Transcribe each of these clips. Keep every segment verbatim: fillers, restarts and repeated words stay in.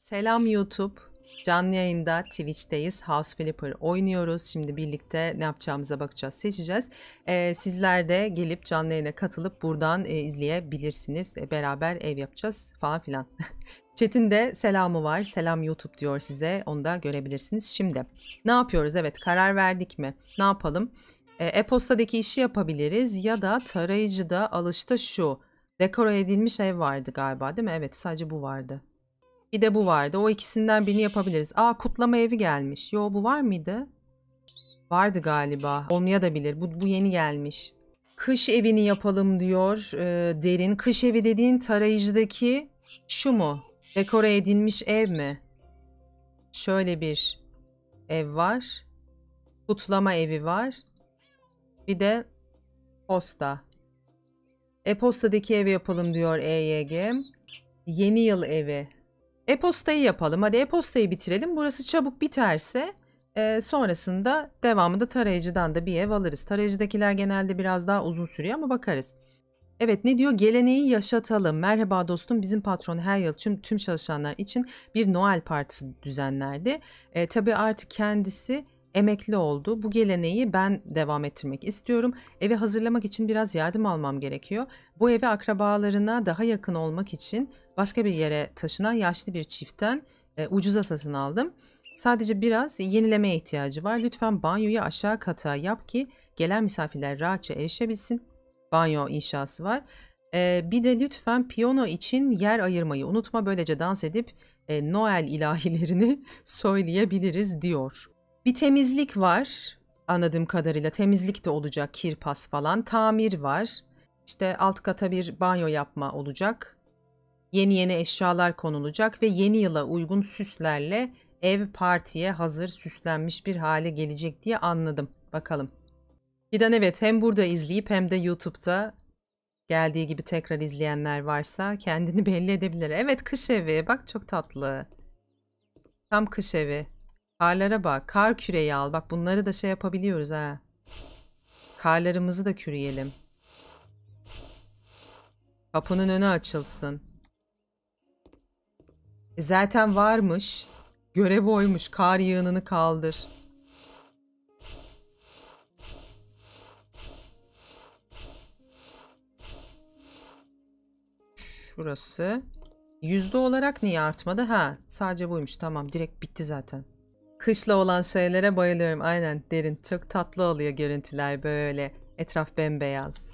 Selam YouTube. Canlı yayında Twitch'teyiz. House Flipper oynuyoruz. Şimdi birlikte ne yapacağımıza bakacağız, seçeceğiz. Ee, sizler de gelip canlı yayına katılıp buradan e, izleyebilirsiniz. E, beraber ev yapacağız falan filan. Chat'in de selamı var. Selam YouTube diyor size. Onu da görebilirsiniz. Şimdi ne yapıyoruz? Evet, karar verdik mi? Ne yapalım? E, E-postadaki işi yapabiliriz ya da tarayıcıda alışta şu. Dekore edilmiş ev vardı galiba, değil mi? Evet, sadece bu vardı. Bir de bu vardı. O ikisinden birini yapabiliriz. Aa, kutlama evi gelmiş. Yo, bu var mıydı? Vardı galiba. Olmaya da bilir. Bu, bu yeni gelmiş. Kış evini yapalım diyor e, Derin. Kış evi dediğin tarayıcıdaki şu mu? Dekore edilmiş ev mi? Şöyle bir ev var. Kutlama evi var. Bir de posta. E-postadaki evi yapalım diyor E Y G. Yeni yıl evi. E-postayı yapalım. Hadi e-postayı bitirelim. Burası çabuk biterse e, sonrasında devamında tarayıcıdan da bir ev alırız. Tarayıcıdakiler genelde biraz daha uzun sürüyor ama bakarız. Evet, ne diyor? Geleneği yaşatalım. Merhaba dostum. Bizim patron her yıl tüm, tüm çalışanlar için bir Noel partisi düzenlerdi. E, tabii artık kendisi emekli oldu. Bu geleneği ben devam ettirmek istiyorum. Evi hazırlamak için biraz yardım almam gerekiyor. Bu evi akrabalarına daha yakın olmak için başka bir yere taşınan yaşlı bir çiftten e, ucuza satın aldım. Sadece biraz yenilemeye ihtiyacı var. Lütfen banyoyu aşağı kata yap ki gelen misafirler rahatça erişebilsin. Banyo inşası var. Ee, bir de lütfen piyano için yer ayırmayı unutma. Böylece dans edip e, Noel ilahilerini söyleyebiliriz diyor. Bir temizlik var. Anladığım kadarıyla temizlik de olacak. Kirpas falan. Tamir var. İşte alt kata bir banyo yapma olacak. Yeni yeni eşyalar konulacak ve yeni yıla uygun süslerle ev partiye hazır süslenmiş bir hale gelecek diye anladım. Bakalım. Fidan, evet, hem burada izleyip hem de YouTube'da geldiği gibi tekrar izleyenler varsa kendini belli edebilir. Evet, kış evi, bak çok tatlı. Tam kış evi. Karlara bak, kar küreği al. Bak, bunları da şey yapabiliyoruz ha. Karlarımızı da küreyelim. Kapının önü açılsın. E zaten varmış. Görev oymuş, kar yığınını kaldır. Şurası. Yüzde olarak niye artmadı? Ha, sadece buymuş. Tamam, direkt bitti zaten. Kışla olan şeylere bayılıyorum. Aynen, Derin. Çok tatlı oluyor görüntüler böyle. Etraf bembeyaz.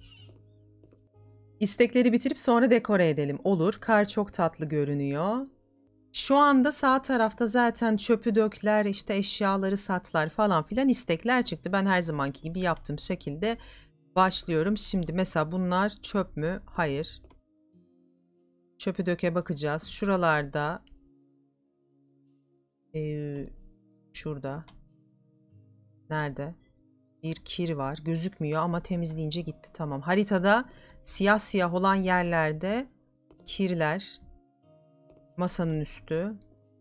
İstekleri bitirip sonra dekore edelim. Olur. Kar çok tatlı görünüyor. Şu anda sağ tarafta zaten çöpü dökler, işte eşyaları satlar falan filan istekler çıktı. Ben her zamanki gibi yaptığım şekilde başlıyorum. Şimdi mesela bunlar çöp mü? Hayır. Çöpü döke bakacağız. Şuralarda ee, şurada nerede? Bir kir var. Gözükmüyor ama temizleyince gitti. Tamam. Haritada siyah siyah olan yerlerde kirler. Masanın üstü.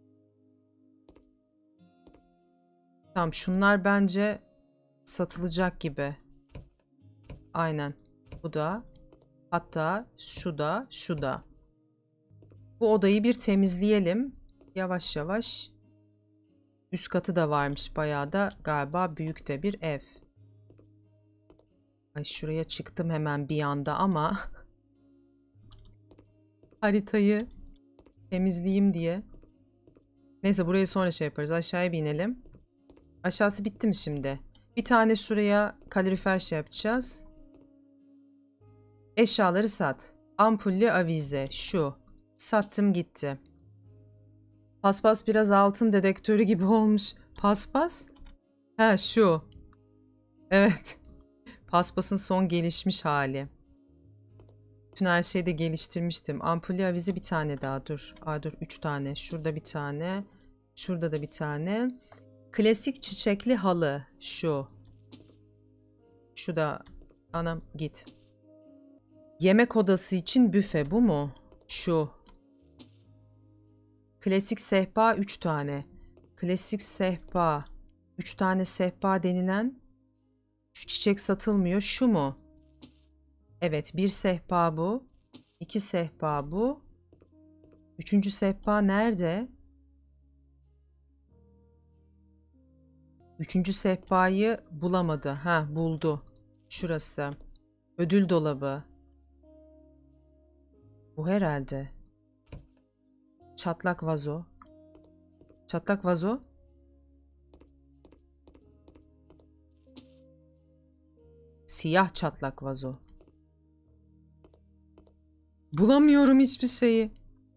Tamam, şunlar bence satılacak gibi. Aynen. Bu da. Hatta şu da, şu da. Bu odayı bir temizleyelim. Yavaş yavaş. Üst katı da varmış bayağı da galiba büyük de bir ev. Ay, şuraya çıktım hemen bir anda ama haritayı temizleyeyim diye. Neyse, burayı sonra şey yaparız. Aşağıya binelim. Aşağısı bitti mi şimdi? Bir tane şuraya kalorifer şey yapacağız. Eşyaları sat. Ampullü avize. Şu. Sattım gitti. Paspas biraz altın dedektörü gibi olmuş. Paspas? Ha, şu. Evet. Paspasın son gelişmiş hali. Bütün her şeyi de geliştirmiştim. Ampullü avize bir tane daha. Dur. Aa, dur. Üç tane. Şurada bir tane. Şurada da bir tane. Klasik çiçekli halı. Şu. Şu da. Anam git. Yemek odası için büfe. Bu mu? Şu. Klasik sehpa üç tane. Klasik sehpa. üç tane sehpa denilen şu çiçek satılmıyor. Şu mu? Evet, bir sehpa bu. iki sehpa bu. Üçüncü sehpa nerede? Üçüncü sehpayı bulamadı. Ha, buldu. Şurası. Ödül dolabı. Bu herhalde. Çatlak vazo. Çatlak vazo. Siyah çatlak vazo. Bulamıyorum hiçbir şeyi.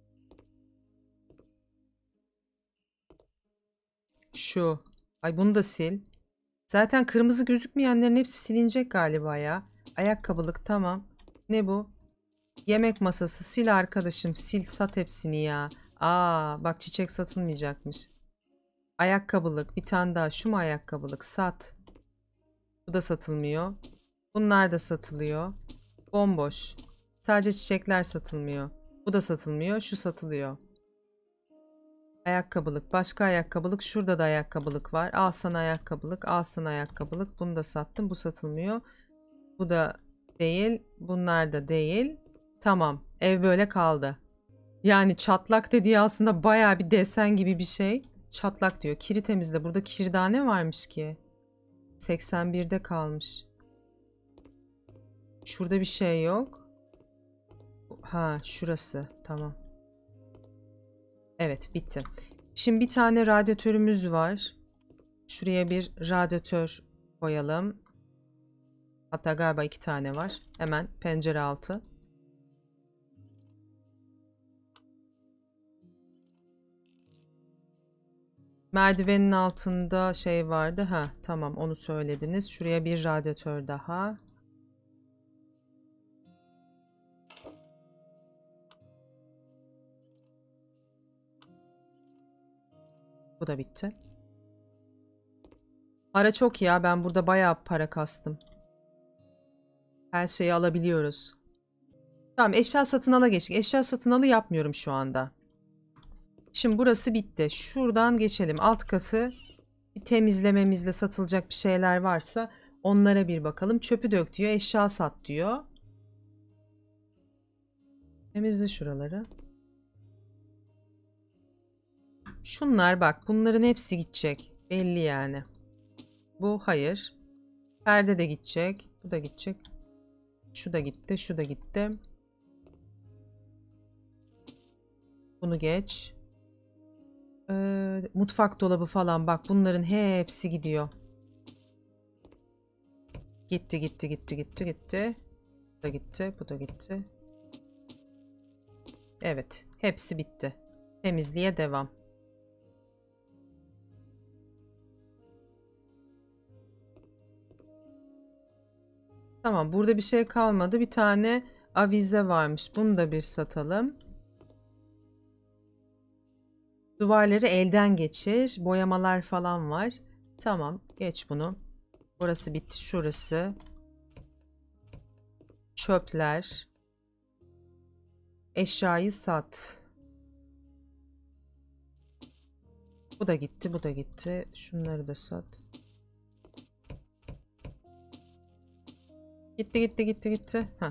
Şu. Ay bunu da sil. Zaten kırmızı gözükmeyenlerin hepsi silinecek galiba ya. Ayakkabılık tamam. Ne bu? Yemek masası. Sil arkadaşım. Sil sat hepsini ya. Aa bak çiçek satılmayacakmış. Ayakkabılık. Bir tane daha. Şu mu ayakkabılık? Sat. Bu da satılmıyor. Bunlar da satılıyor. Bomboş. Sadece çiçekler satılmıyor. Bu da satılmıyor. Şu satılıyor. Ayakkabılık. Başka ayakkabılık. Şurada da ayakkabılık var. Al sana ayakkabılık. Al sana ayakkabılık. Bunu da sattım. Bu satılmıyor. Bu da değil. Bunlar da değil. Tamam. Ev böyle kaldı. Yani çatlak dediği aslında baya bir desen gibi bir şey. Çatlak diyor. Kiri temizle. Burada kirdane varmış ki. seksen birde kalmış. Şurada bir şey yok. Ha şurası. Tamam. Evet bitti. Şimdi bir tane radyatörümüz var. Şuraya bir radyatör koyalım. Hatta galiba iki tane var. Hemen pencere altı. Merdivenin altında şey vardı. Ha tamam onu söylediniz. Şuraya bir radyatör daha. Bu da bitti. Para çok ya. Ben burada bayağı para kastım. Her şeyi alabiliyoruz. Tamam eşya satın ala geçtik. Eşya satın alı yapmıyorum şu anda. Şimdi burası bitti. Şuradan geçelim. Alt katı bir temizlememizle satılacak bir şeyler varsa onlara bir bakalım. Çöpü dök diyor. Eşya sat diyor. Temizle şuraları. Şunlar bak. Bunların hepsi gidecek. Belli yani. Bu hayır. Perde de gidecek. Bu da gidecek. Şu da gitti. Şu da gitti. Bunu geç. Ee, mutfak dolabı falan bak. Bunların hepsi gidiyor. Gitti gitti gitti gitti gitti. Bu da gitti. Bu da gitti. Evet. Hepsi bitti. Temizliğe devam. Tamam. Burada bir şey kalmadı. Bir tane avize varmış. Bunu da bir satalım. Duvarları elden geçir. Boyamalar falan var. Tamam. Geç bunu. Burası bitti. Şurası. Çöpler. Eşyayı sat. Bu da gitti. Bu da gitti. Şunları da sat. Gitti gitti gitti gitti. Heh.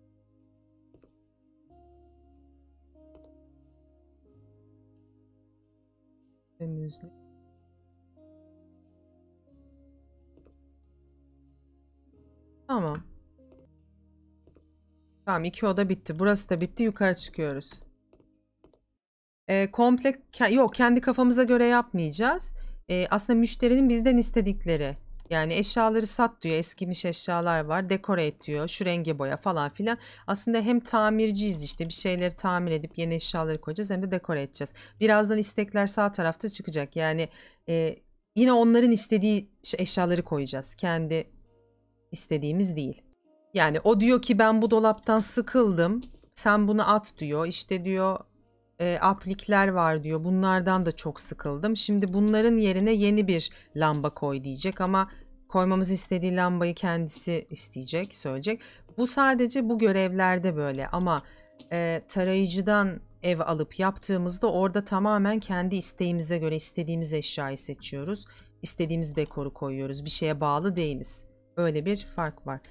Temizlik. Tamam. Tamam iki oda bitti. Burası da bitti. Yukarı çıkıyoruz. Ee, komple ke- yok kendi kafamıza göre yapmayacağız. Ee, aslında müşterinin bizden istedikleri. Yani eşyaları sat diyor. Eskimiş eşyalar var. Dekore et diyor. Şu renge boya falan filan. Aslında hem tamirciyiz işte. Bir şeyleri tamir edip yeni eşyaları koyacağız. Hem de dekore edeceğiz. Birazdan istekler sağ tarafta çıkacak. Yani e, yine onların istediği eşyaları koyacağız. Kendi istediğimiz değil. Yani o diyor ki ben bu dolaptan sıkıldım. Sen bunu at diyor. İşte diyor e, aplikler var diyor. Bunlardan da çok sıkıldım. Şimdi bunların yerine yeni bir lamba koy diyecek ama koymamızı istediği lambayı kendisi isteyecek, söyleyecek. Bu sadece bu görevlerde böyle ama e, tarayıcıdan ev alıp yaptığımızda orada tamamen kendi isteğimize göre istediğimiz eşyayı seçiyoruz. İstediğimiz dekoru koyuyoruz. Bir şeye bağlı değiliz. Öyle bir fark var.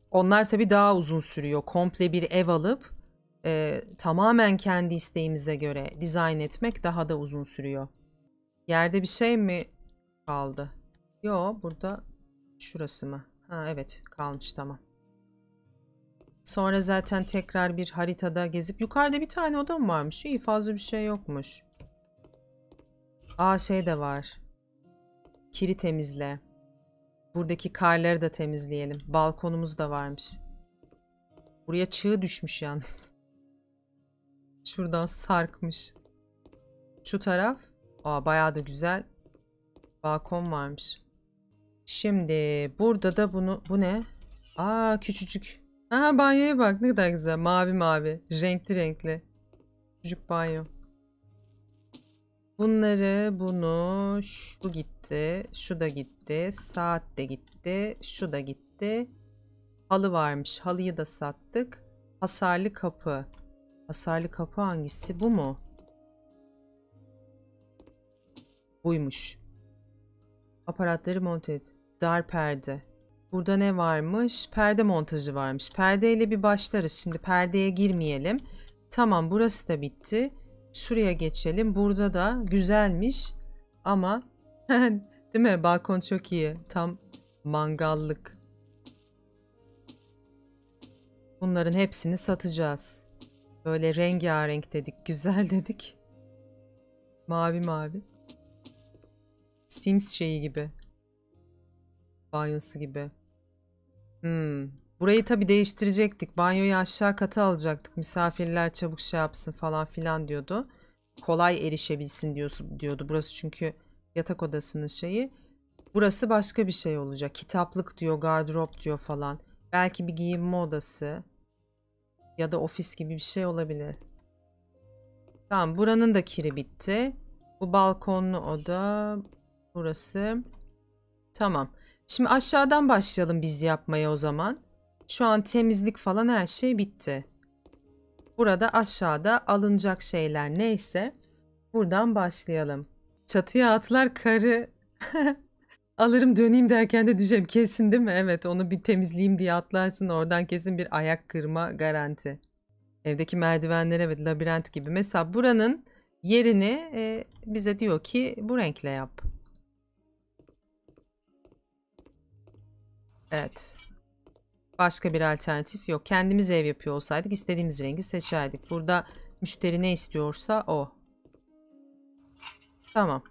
Onlar tabii daha uzun sürüyor. Komple bir ev alıp e, tamamen kendi isteğimize göre dizayn etmek daha da uzun sürüyor. Yerde bir şey mi kaldı? Yo, burada şurası mı? Ha evet, kalmış, tamam. Sonra zaten tekrar bir haritada gezip yukarıda bir tane oda mı varmış? İyi, fazla bir şey yokmuş. Aa, şey de var. Kiri temizle. Buradaki karları da temizleyelim. Balkonumuz da varmış. Buraya çığ düşmüş yalnız. Şuradan sarkmış. Şu taraf. Aa, bayağı da güzel. Balkon varmış. Şimdi burada da bunu, bu ne? Aa, küçücük. Aha, banyoya bak, ne kadar güzel. Mavi mavi. Renkli renkli. Küçük banyo. Bunları, bunu, şu gitti. Şu da gitti. Saat de gitti. Şu da gitti. Halı varmış. Halıyı da sattık. Hasarlı kapı. Hasarlı kapı hangisi? Bu mu? Buymuş. Aparatları monte et. Dar perde. Burada ne varmış? Perde montajı varmış. Perdeyle bir başlarız. Şimdi perdeye girmeyelim. Tamam, burası da bitti. Şuraya geçelim. Burada da güzelmiş. Ama değil mi? Balkon çok iyi. Tam mangallık. Bunların hepsini satacağız. Böyle rengarenk dedik. Güzel dedik. Mavi mavi. Sims şeyi gibi. Banyosu gibi. Hmm. Burayı tabii değiştirecektik. Banyoyu aşağı kata alacaktık. Misafirler çabuk şey yapsın falan filan diyordu. Kolay erişebilsin diyordu, diyordu. Burası çünkü yatak odasının şeyi. Burası başka bir şey olacak. Kitaplık diyor, gardırop diyor falan. Belki bir giyinme odası. Ya da ofis gibi bir şey olabilir. Tamam, buranın da kiri bitti. Bu balkonlu oda. Burası. Tamam. Şimdi aşağıdan başlayalım biz yapmaya o zaman. Şu an temizlik falan her şey bitti. Burada aşağıda alınacak şeyler neyse buradan başlayalım. Çatıya atlar karı alırım döneyim derken de düşeceğim kesin, değil mi? Evet, onu bir temizleyeyim diye atlarsın, oradan kesin bir ayak kırma garanti. Evdeki merdivenler evet labirent gibi. Mesela buranın yerini e, bize diyor ki bu renkle yap. Evet. Başka bir alternatif yok. Kendimiz ev yapıyor olsaydık istediğimiz rengi seçerdik. Burada müşteri ne istiyorsa o. Tamam.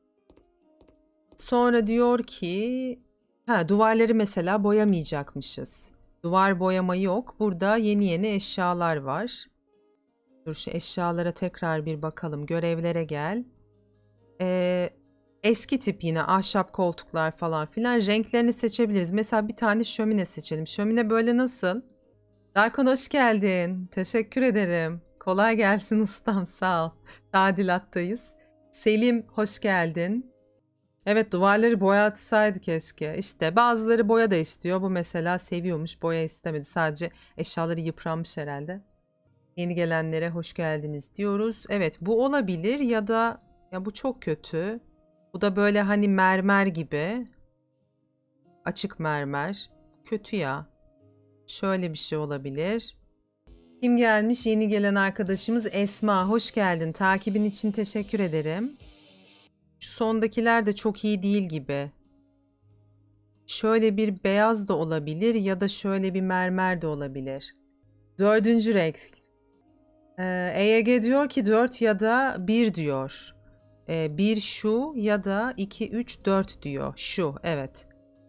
Sonra diyor ki ha, duvarları mesela boyamayacakmışız. Duvar boyama yok. Burada yeni yeni eşyalar var. Dur, şu eşyalara tekrar bir bakalım. Görevlere gel. Ee, eski tip yine ahşap koltuklar falan filan. Renklerini seçebiliriz. Mesela bir tane şömine seçelim. Şömine böyle nasıl? Darkon, hoş geldin. Teşekkür ederim. Kolay gelsin ustam, sağ ol. Tadilattayız. Selim, hoş geldin. Evet, duvarları boyatsaydı keşke. İşte bazıları boya da istiyor. Bu mesela seviyormuş, boya istemedi. Sadece eşyaları yıpranmış herhalde. Yeni gelenlere hoş geldiniz diyoruz. Evet, bu olabilir ya da ya bu çok kötü. Bu da böyle hani mermer gibi. Açık mermer. Kötü ya. Şöyle bir şey olabilir. Kim gelmiş? Yeni gelen arkadaşımız Esma. Hoş geldin. Takibin için teşekkür ederim. Şu sondakiler de çok iyi değil gibi. Şöyle bir beyaz da olabilir ya da şöyle bir mermer de olabilir. Dördüncü renk. Ee, E Y G diyor ki dört ya da bir diyor. Ee, bir şu ya da iki, üç, dört diyor. Şu, evet.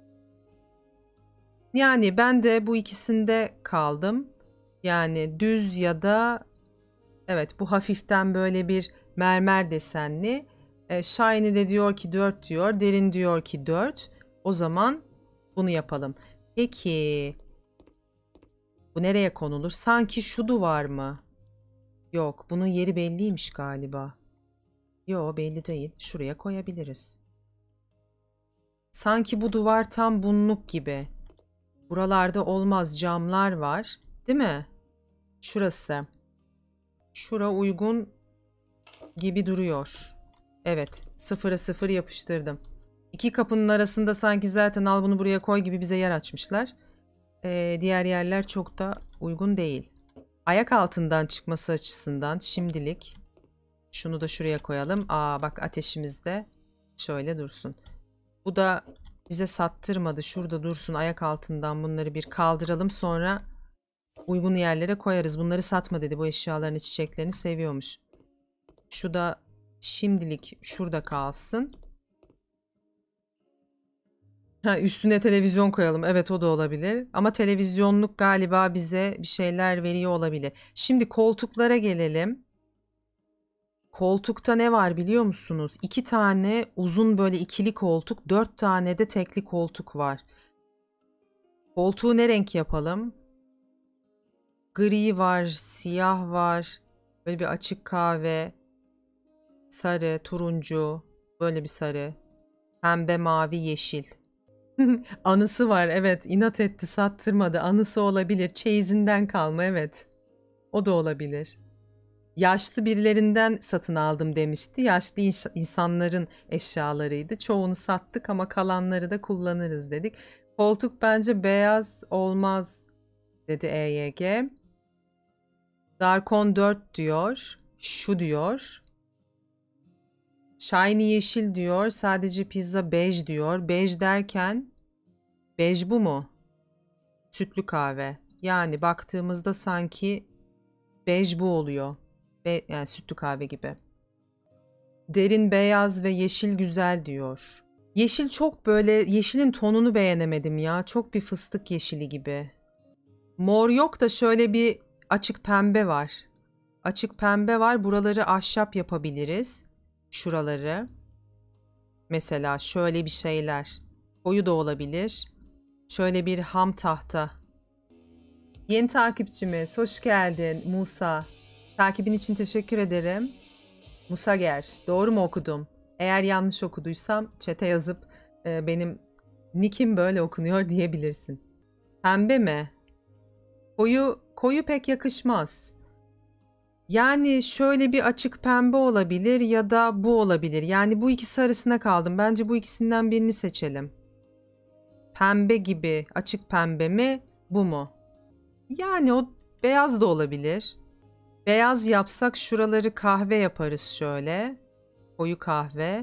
Yani ben de bu ikisinde kaldım. Yani düz ya da evet, bu hafiften böyle bir mermer desenli. E, Shiny de diyor ki dört diyor. Derin diyor ki dört. O zaman bunu yapalım. Peki bu nereye konulur? Sanki şu duvar mı? Yok, bunun yeri belliymiş galiba. Yok, belli değil. Şuraya koyabiliriz. Sanki bu duvar tam bunluk gibi. Buralarda olmaz, camlar var. Değil mi? Şurası. Şura uygun gibi duruyor. Evet, sıfıra sıfır yapıştırdım. İki kapının arasında sanki zaten al bunu buraya koy gibi bize yer açmışlar. e, diğer yerler çok da uygun değil. Ayak altından çıkması açısından şimdilik şunu da şuraya koyalım. Aa bak ateşimiz de şöyle dursun. Bu da bize sattırmadı. Şurada dursun, ayak altından bunları bir kaldıralım, sonra uygun yerlere koyarız. Bunları satma dedi. Bu eşyalarını, çiçeklerini seviyormuş. Şu da şimdilik şurada kalsın. Ha, üstüne televizyon koyalım. Evet, o da olabilir. Ama televizyonluk galiba bize bir şeyler veriyor olabilir. Şimdi koltuklara gelelim. Koltukta ne var biliyor musunuz? İki tane uzun böyle ikili koltuk, dört tane de tekli koltuk var. Koltuğu ne renk yapalım? Gri var, siyah var, böyle bir açık kahve, sarı, turuncu, böyle bir sarı, pembe, mavi, yeşil. Anısı var, evet, inat etti, sattırmadı. Anısı olabilir, çeyizinden kalma, evet. O da olabilir. Yaşlı birilerinden satın aldım demişti. Yaşlı ins- insanların eşyalarıydı. Çoğunu sattık ama kalanları da kullanırız dedik. Koltuk bence beyaz olmaz dedi E Y G. Darkon dört diyor. Şu diyor. Shiny yeşil diyor. Sadece pizza bej diyor. Bej derken bej bu mu? Sütlü kahve. Yani baktığımızda sanki bej bu oluyor. Be yani sütlü kahve gibi. Derin beyaz ve yeşil güzel diyor. Yeşil çok böyle, yeşilin tonunu beğenemedim ya. Çok bir fıstık yeşili gibi. Mor yok da şöyle bir açık pembe var. Açık pembe var. Buraları ahşap yapabiliriz. Şuraları. Mesela şöyle bir şeyler. Koyu da olabilir. Şöyle bir ham tahta. Yeni takipçimiz. Hoş geldin Musa. Takibin için teşekkür ederim. Musa Ger. Doğru mu okudum? Eğer yanlış okuduysam chat'e yazıp e, benim nickim böyle okunuyor diyebilirsin. Pembe mi? Koyu, koyu pek yakışmaz. Yani şöyle bir açık pembe olabilir ya da bu olabilir. Yani bu ikisi arasında kaldım. Bence bu ikisinden birini seçelim. Pembe gibi, açık pembe mi, bu mu? Yani o beyaz da olabilir. Beyaz yapsak şuraları kahve yaparız şöyle. Koyu kahve.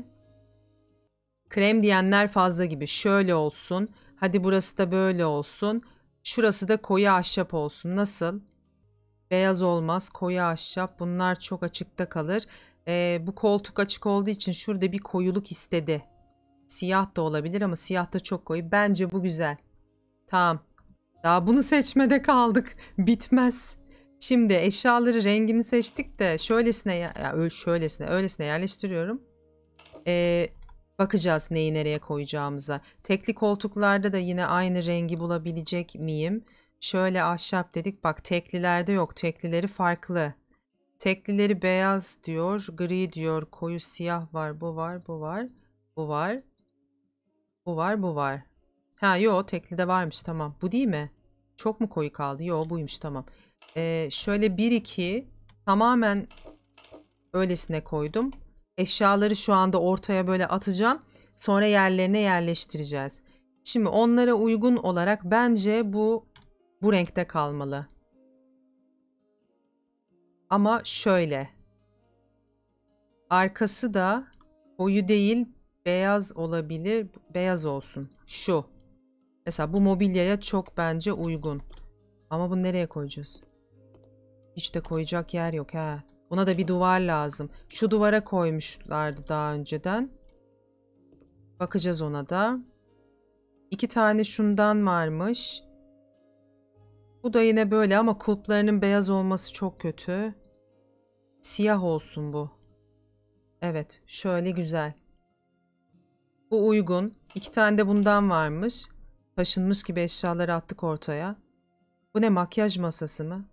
Krem diyenler fazla gibi. Şöyle olsun. Hadi burası da böyle olsun. Şurası da koyu ahşap olsun. Nasıl? Beyaz olmaz, koyu ahşap. Bunlar çok açıkta kalır. Ee, bu koltuk açık olduğu için şurada bir koyuluk istedi. Siyah da olabilir ama siyah da çok koyu. Bence bu güzel. Tamam. Daha bunu seçmede kaldık. Bitmez. Şimdi eşyaları, rengini seçtik de şöylesine ya, ya şöylesine, öylesine yerleştiriyorum. Ee, bakacağız neyi nereye koyacağımıza. Tekli koltuklarda da yine aynı rengi bulabilecek miyim? Şöyle ahşap dedik. Bak teklilerde yok. Teklileri farklı. Teklileri beyaz diyor, gri diyor, koyu siyah var, bu var, bu var, bu var, bu var, bu var. Ha yo, tekli de varmış, tamam. Bu değil mi? Çok mu koyu kaldı? Yo, buymuş, tamam. Ee, şöyle bir iki tamamen öylesine koydum. Eşyaları şu anda ortaya böyle atacağım. Sonra yerlerine yerleştireceğiz. Şimdi onlara uygun olarak bence bu bu renkte kalmalı. Ama şöyle. Arkası da koyu değil, beyaz olabilir. Beyaz olsun. Şu. Mesela bu mobilyaya çok bence uygun. Ama bunu nereye koyacağız? Hiç de koyacak yer yok ha. Buna da bir duvar lazım. Şu duvara koymuşlardı daha önceden. Bakacağız ona da. İki tane şundan varmış. Bu da yine böyle ama kulplarının beyaz olması çok kötü. Siyah olsun bu. Evet, şöyle güzel. Bu uygun. İki tane de bundan varmış. Taşınmış gibi eşyaları attık ortaya. Bu ne, makyaj masası mı?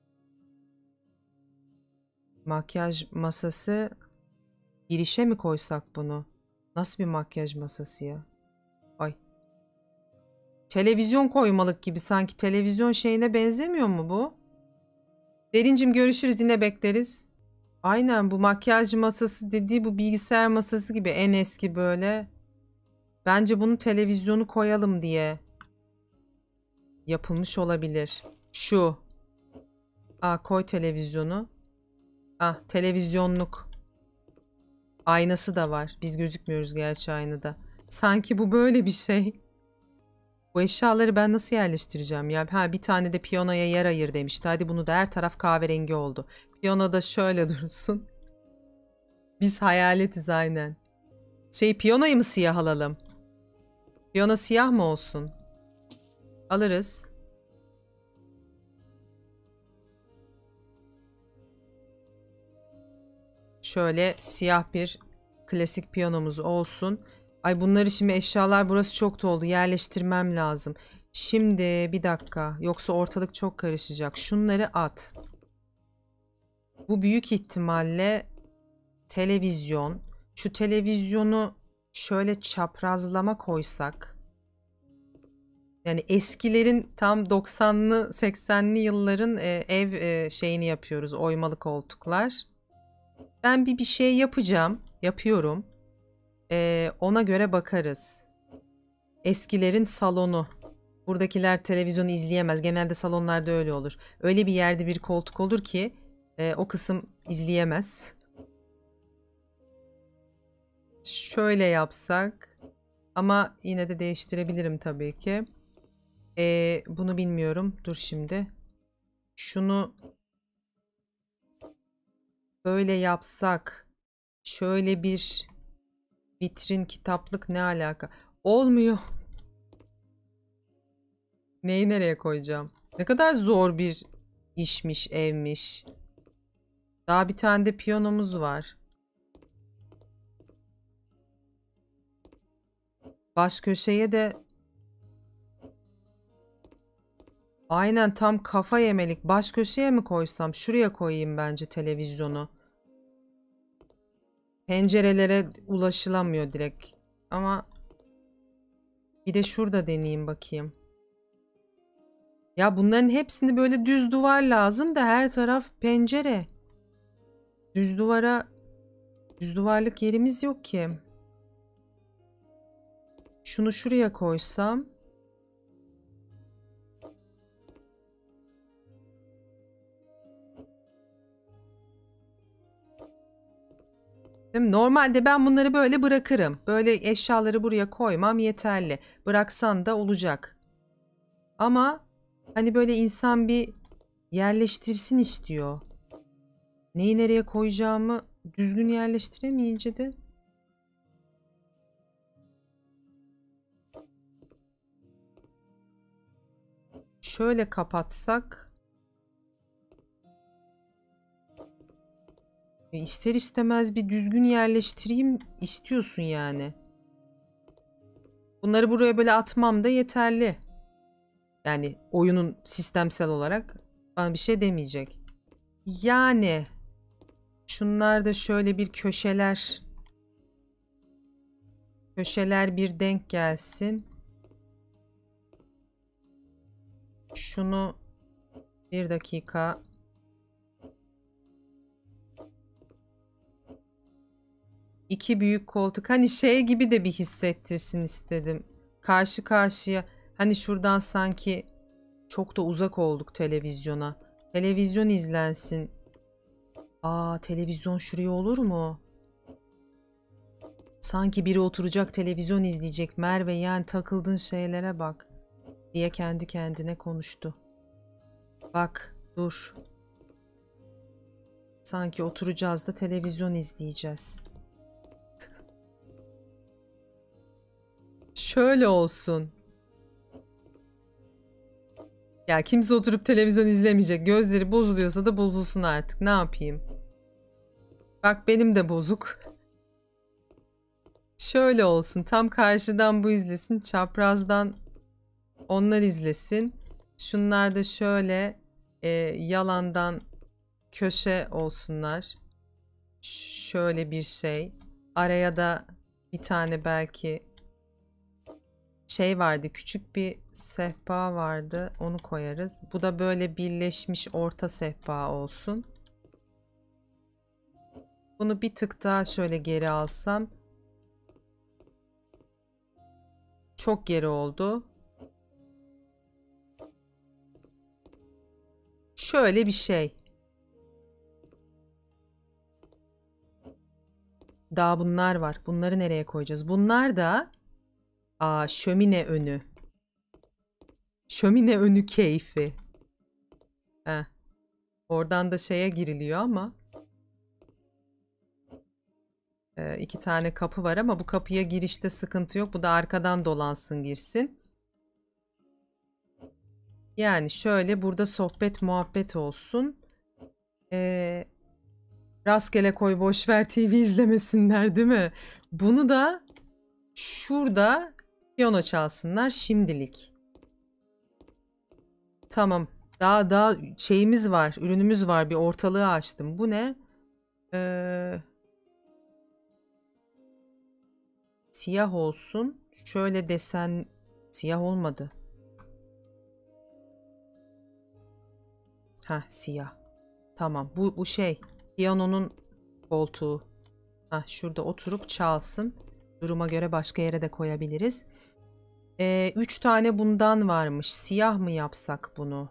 Makyaj masası. Girişe mi koysak bunu? Nasıl bir makyaj masası ya? Ay. Televizyon koymalık gibi, sanki televizyon şeyine benzemiyor mu bu? Derincim görüşürüz, yine bekleriz. Aynen, bu makyaj masası dediği bu bilgisayar masası gibi, en eski böyle. Bence bunu televizyonu koyalım diye. Yapılmış olabilir. Şu. Aa, koy televizyonu. Ah, televizyonluk. Aynası da var. Biz gözükmüyoruz gerçi aynada. Sanki bu böyle bir şey. Bu eşyaları ben nasıl yerleştireceğim ya? Ha, bir tane de piyanoya yer ayır demişti. Hadi bunu da, her taraf kahverengi oldu. Piyano da şöyle dursun. Biz hayaletiz aynen. Şey, piyanoyu mu siyah alalım? Piyano siyah mı olsun? Alırız. Şöyle siyah bir klasik piyanomuz olsun. Ay, bunları şimdi, eşyalar burası çok doldu. Yerleştirmem lazım. Şimdi bir dakika. Yoksa ortalık çok karışacak. Şunları at. Bu büyük ihtimalle televizyon. Şu televizyonu şöyle çaprazlama koysak. Yani eskilerin, tam doksanlı seksenli yılların e, ev e, şeyini yapıyoruz. Oymalı koltuklar. Ben bir bir şey yapacağım. Yapıyorum. E, ona göre bakarız. Eskilerin salonu. Buradakiler televizyonu izleyemez. Genelde salonlarda öyle olur. Öyle bir yerde bir koltuk olur ki e, o kısım izleyemez. Şöyle yapsak. Ama yine de değiştirebilirim tabii ki. E, bunu bilmiyorum. Dur şimdi. Şunu böyle yapsak. Şöyle bir vitrin, kitaplık, ne alaka? Olmuyor. Neyi nereye koyacağım? Ne kadar zor bir işmiş, evmiş. Daha bir tane de piyanomuz var. Baş köşeye de aynen tam kafa yemelik. Baş köşeye mi koysam? Şuraya koyayım bence televizyonu. Pencerelere ulaşılamıyor direkt. Ama bir de şurada deneyeyim bakayım. Ya bunların hepsini böyle düz duvar lazım da her taraf pencere. Düz duvara, düz duvarlık yerimiz yok ki. Şunu şuraya koysam. Değil mi? Normalde ben bunları böyle bırakırım. Böyle eşyaları buraya koymam yeterli. Bıraksan da olacak. Ama hani böyle insan bir yerleştirsin istiyor. Neyi nereye koyacağımı düzgün yerleştiremeyince de. Şöyle kapatsak. E ister istemez bir düzgün yerleştireyim istiyorsun yani. Bunları buraya böyle atmam da yeterli. Yani oyunun sistemsel olarak bana bir şey demeyecek. Yani şunlar da şöyle bir köşeler. Köşeler bir denk gelsin. Şunu bir dakika. İki büyük koltuk. Hani şey gibi de bir hissettirsin istedim. Karşı karşıya. Hani şuradan sanki çok da uzak olduk televizyona. Televizyon izlensin. Aa, televizyon şuraya olur mu? Sanki biri oturacak, televizyon izleyecek. Merve, yani takıldığın şeylere bak diye kendi kendine konuştu. Bak, dur. Sanki oturacağız da televizyon izleyeceğiz. Şöyle olsun. Ya kimse oturup televizyon izlemeyecek. Gözleri bozuluyorsa da bozulsun artık. Ne yapayım? Bak, benim de bozuk. Şöyle olsun. Tam karşıdan bu izlesin. Çaprazdan onlar izlesin. Şunlar da şöyle e, yalandan köşe olsunlar. Şöyle bir şey. Araya da bir tane belki şey vardı. Küçük bir sehpa vardı. Onu koyarız. Bu da böyle birleşmiş orta sehpa olsun. Bunu bir tık daha şöyle geri alsam. Çok geri oldu. Şöyle bir şey. Daha bunlar var. Bunları nereye koyacağız? Bunlar da aa, şömine önü. Şömine önü keyfi. Heh. Oradan da şeye giriliyor ama. Ee, iki tane kapı var ama bu kapıya girişte sıkıntı yok. Bu da arkadan dolansın girsin. Yani şöyle burada sohbet muhabbet olsun. Ee, rastgele koy boşver T V izlemesinler değil mi? Bunu da şurada piyano çalsınlar şimdilik. Tamam. Daha daha şeyimiz var. Ürünümüz var. Bir ortalığı açtım. Bu ne? Ee, siyah olsun. Şöyle desen siyah olmadı. Ha siyah. Tamam. Bu bu şey. Piyanonun koltuğu. Ha şurada oturup çalsın. Duruma göre başka yere de koyabiliriz. Ee, üç tane bundan varmış. Siyah mı yapsak bunu?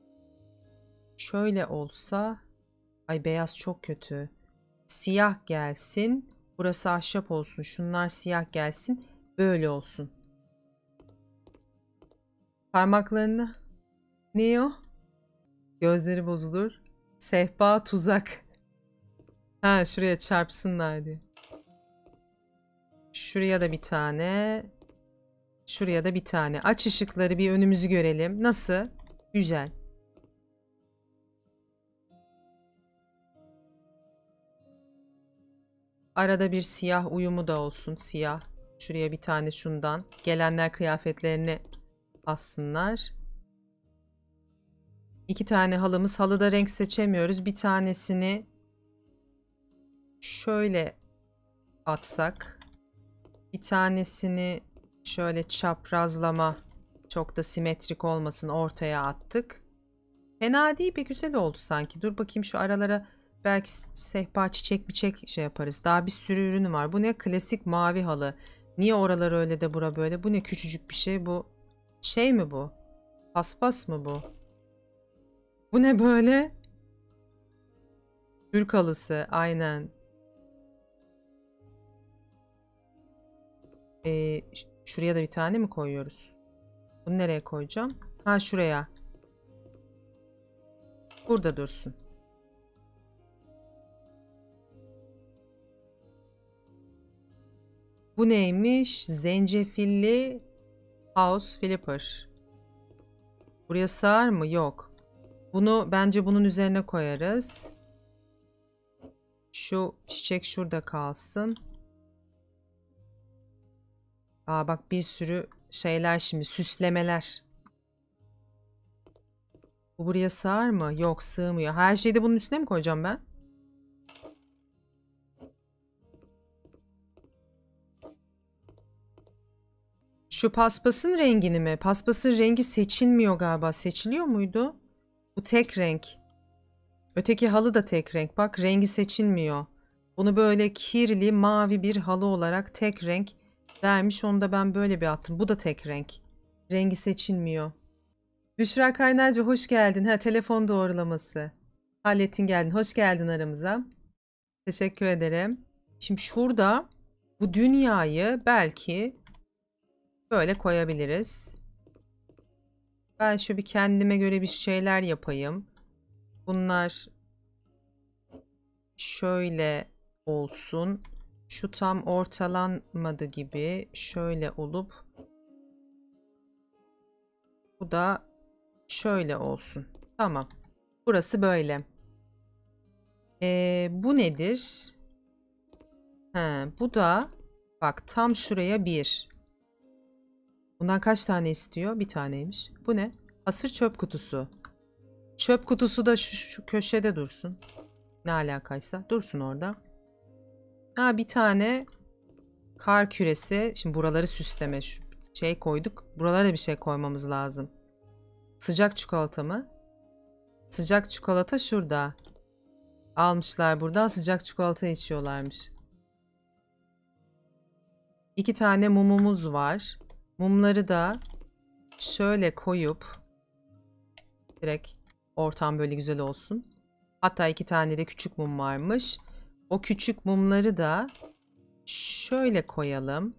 Şöyle olsa. Ay beyaz çok kötü. Siyah gelsin. Burası ahşap olsun. Şunlar siyah gelsin. Böyle olsun. Parmaklarını. Ne o? Gözleri bozulur. Sehpa tuzak. Ha şuraya çarpsınlar diye. Şuraya da bir tane. Şuraya da bir tane. Aç ışıkları bir önümüzü görelim. Nasıl? Güzel. Arada bir siyah uyumu da olsun. Siyah. Şuraya bir tane şundan. Gelenler kıyafetlerini assınlar. İki tane halımız. Halıda renk seçemiyoruz. Bir tanesini şöyle atsak. Bir tanesini şöyle çaprazlama, çok da simetrik olmasın, ortaya attık. Fena değil, bir güzel oldu sanki. Dur bakayım şu aralara belki sehpa çiçek biçek şey yaparız. Daha bir sürü ürünü var. Bu ne? Klasik mavi halı. Niye oralar öyle de bura böyle? Bu ne küçücük bir şey? Bu şey mi bu? Paspas mı bu? Bu ne böyle? Türk halısı aynen. Ee, şuraya da bir tane mi koyuyoruz? Bunu nereye koyacağım? Ha şuraya. Burada dursun. Bu neymiş? Zencefilli House Flipper. Buraya sığar mı? Yok. Bunu bence bunun üzerine koyarız. Şu çiçek şurada kalsın. Aa bak bir sürü şeyler şimdi. Süslemeler. Bu buraya sığar mı? Yok sığmıyor. Her şeyi de bunun üstüne mi koyacağım ben? Şu paspasın rengini mi? Paspasın rengi seçilmiyor galiba. Seçiliyor muydu? Bu tek renk. Öteki halı da tek renk. Bak rengi seçilmiyor. Bunu böyle kirli mavi bir halı olarak tek renk vermiş. Onu da ben böyle bir attım. Bu da tek renk. Rengi seçilmiyor. Büşra Kaynarca hoş geldin. Ha telefon doğrulaması. Hallettin geldin. Hoş geldin aramıza. Teşekkür ederim. Şimdi şurada bu dünyayı belki böyle koyabiliriz. Ben şöyle bir kendime göre bir şeyler yapayım. Bunlar şöyle olsun. Şu tam ortalanmadı gibi. Şöyle olup bu da şöyle olsun. Tamam. Burası böyle. Ee, bu nedir? He, bu da bak tam şuraya bir. Bundan kaç tane istiyor? Bir taneymiş. Bu ne? Hasır çöp kutusu. Çöp kutusu da şu, şu köşede dursun. Ne alakaysa. Dursun orada. Ha bir tane kar küresi. Şimdi buraları süsleme. Şu şey koyduk. Buralara da bir şey koymamız lazım. Sıcak çikolata mı? Sıcak çikolata şurada. Almışlar buradan sıcak çikolata içiyorlarmış. İki tane mumumuz var. Mumları da şöyle koyup direkt Ortam böyle güzel olsun. Hatta iki tane de küçük mum varmış. O küçük mumları da şöyle koyalım.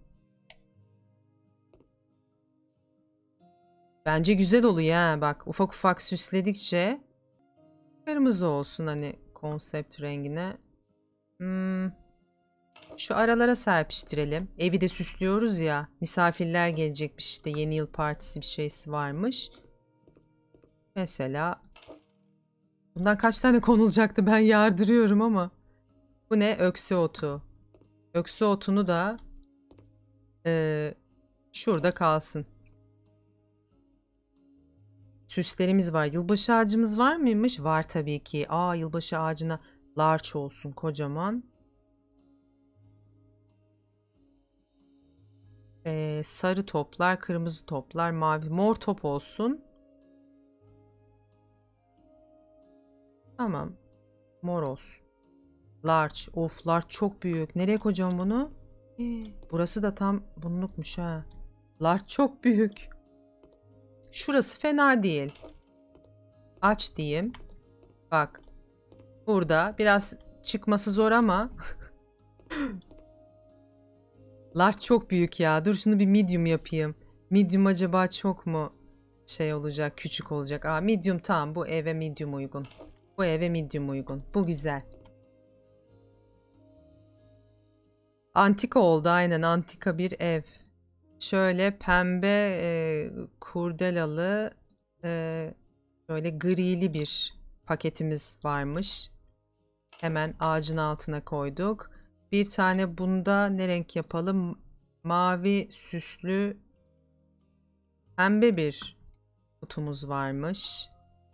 Bence güzel oluyor ha. Bak ufak ufak süsledikçe kırmızı olsun hani konsept rengine. Hmm, şu aralara serpiştirelim. Evi de süslüyoruz ya. Misafirler gelecekmiş işte. Yeni yıl partisi bir şeysi varmış. Mesela bundan kaç tane konulacaktı ben yardırıyorum ama. Bu ne? Öksü otu. Öksü otunu da e, şurada kalsın. Süslerimiz var. Yılbaşı ağacımız var mıymış? Var tabii ki. Aa, yılbaşı ağacına larç olsun kocaman. Ee, sarı toplar, kırmızı toplar, mavi, mor top olsun. Tamam. Mor olsun. Large. Of, large çok büyük. Nereye koyacağım bunu? Hii, burası da tam bunlukmuş ha. Large çok büyük. Şurası fena değil. Aç diyeyim. Bak. Burada biraz çıkması zor ama large çok büyük ya. Dur şunu bir medium yapayım. Medium acaba çok mu şey olacak, küçük olacak? Aa, medium tamam. Bu eve medium uygun. Bu eve medium uygun. Bu güzel. Antika oldu aynen. Antika bir ev. Şöyle pembe e, kurdelalı e, böyle grili bir paketimiz varmış. Hemen ağacın altına koyduk. Bir tane bunda ne renk yapalım? Mavi süslü pembe bir kutumuz varmış.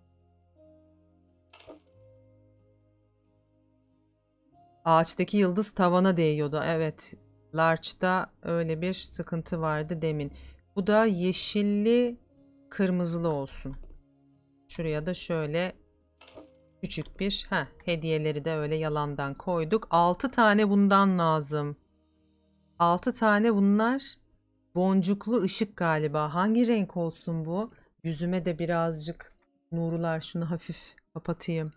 Ağaçtaki yıldız tavana değiyordu. Evet. Larch'ta öyle bir sıkıntı vardı demin. Bu da yeşilli kırmızılı olsun. Şuraya da şöyle küçük bir heh, hediyeleri de öyle yalandan koyduk. altı tane bundan lazım. altı tane bunlar boncuklu ışık galiba. Hangi renk olsun bu? Yüzüme de birazcık nurlar, şunu hafif kapatayım.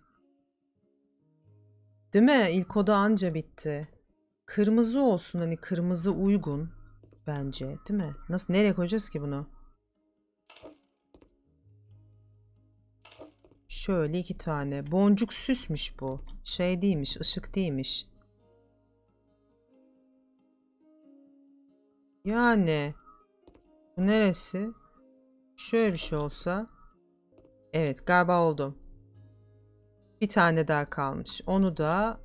Değil mi? İlk oda anca bitti. Kırmızı olsun, hani kırmızı uygun bence, değil mi? Nasıl, nereye koyacağız ki bunu? Şöyle iki tane. Boncuk süsmüş bu. Şey değilmiş, ışık değilmiş. Yani bu neresi? Şöyle bir şey olsa. Evet, galiba oldu. Bir tane daha kalmış. Onu da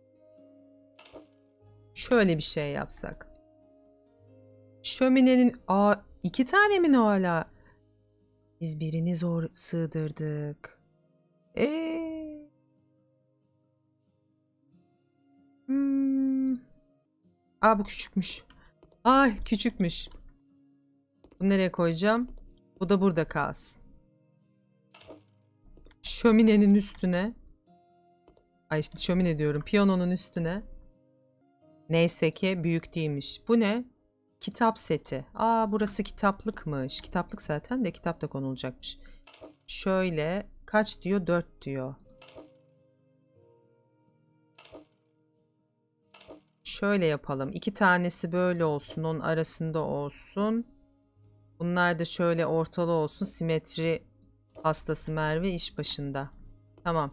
şöyle bir şey yapsak. Şöminenin aa, iki tane mi hala? Biz birini zor sığdırdık. Eee? Hmm. Aa, bu küçükmüş. Ay, küçükmüş. Bunu nereye koyacağım? Bu da burada kalsın. Şöminenin üstüne. Ay işte şömine diyorum. Piyanonun üstüne. Neyse ki büyük değilmiş. Bu ne? Kitap seti. Aa, burası kitaplıkmış. Kitaplık zaten de kitap da konulacakmış. Şöyle kaç diyor? dört diyor. Şöyle yapalım. İki tanesi böyle olsun. Onun arasında olsun. Bunlar da şöyle ortalı olsun. Simetri hastası Merve iş başında. Tamam.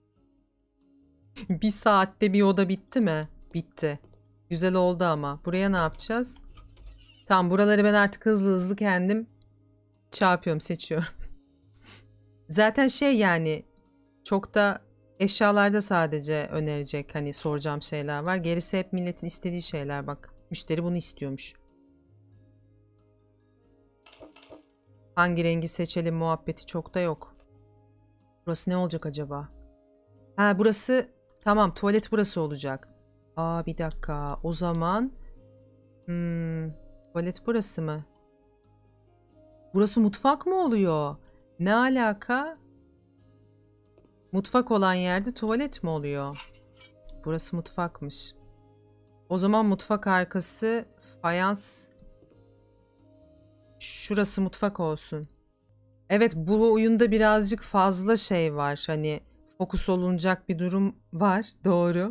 Bir saatte bir oda bitti mi? Bitti. Güzel oldu ama. Buraya ne yapacağız? Tamam, buraları ben artık hızlı hızlı kendim şey yapıyorum, seçiyorum. Zaten şey yani çok da eşyalarda sadece önerecek hani soracağım şeyler var. Gerisi hep milletin istediği şeyler bak. Müşteri bunu istiyormuş. Hangi rengi seçelim muhabbeti çok da yok. Burası ne olacak acaba? Ha, burası tamam, tuvalet burası olacak. Aa, bir dakika, o zaman hmm, tuvalet burası mı? Burası mutfak mı oluyor? Ne alaka? Mutfak olan yerde tuvalet mi oluyor? Burası mutfakmış. O zaman mutfak arkası fayans. Şurası mutfak olsun. Evet, bu oyunda birazcık fazla şey var. Hani fokus olunacak bir durum var. Doğru.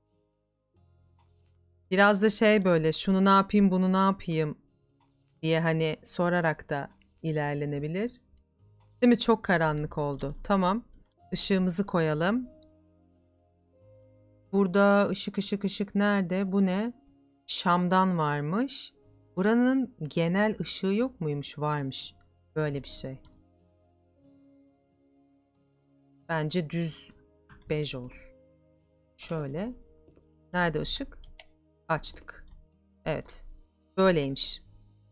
Biraz da şey böyle şunu ne yapayım bunu ne yapayım diye hani sorarak da ilerlenebilir. Değil mi? Çok karanlık oldu. Tamam. Işığımızı koyalım. Burada ışık ışık ışık nerede? Bu ne? Şam'dan varmış. Buranın genel ışığı yok muymuş? Varmış. Böyle bir şey. Bence düz bej olsun. Şöyle. Nerede ışık? Açtık. Evet. Böyleymiş.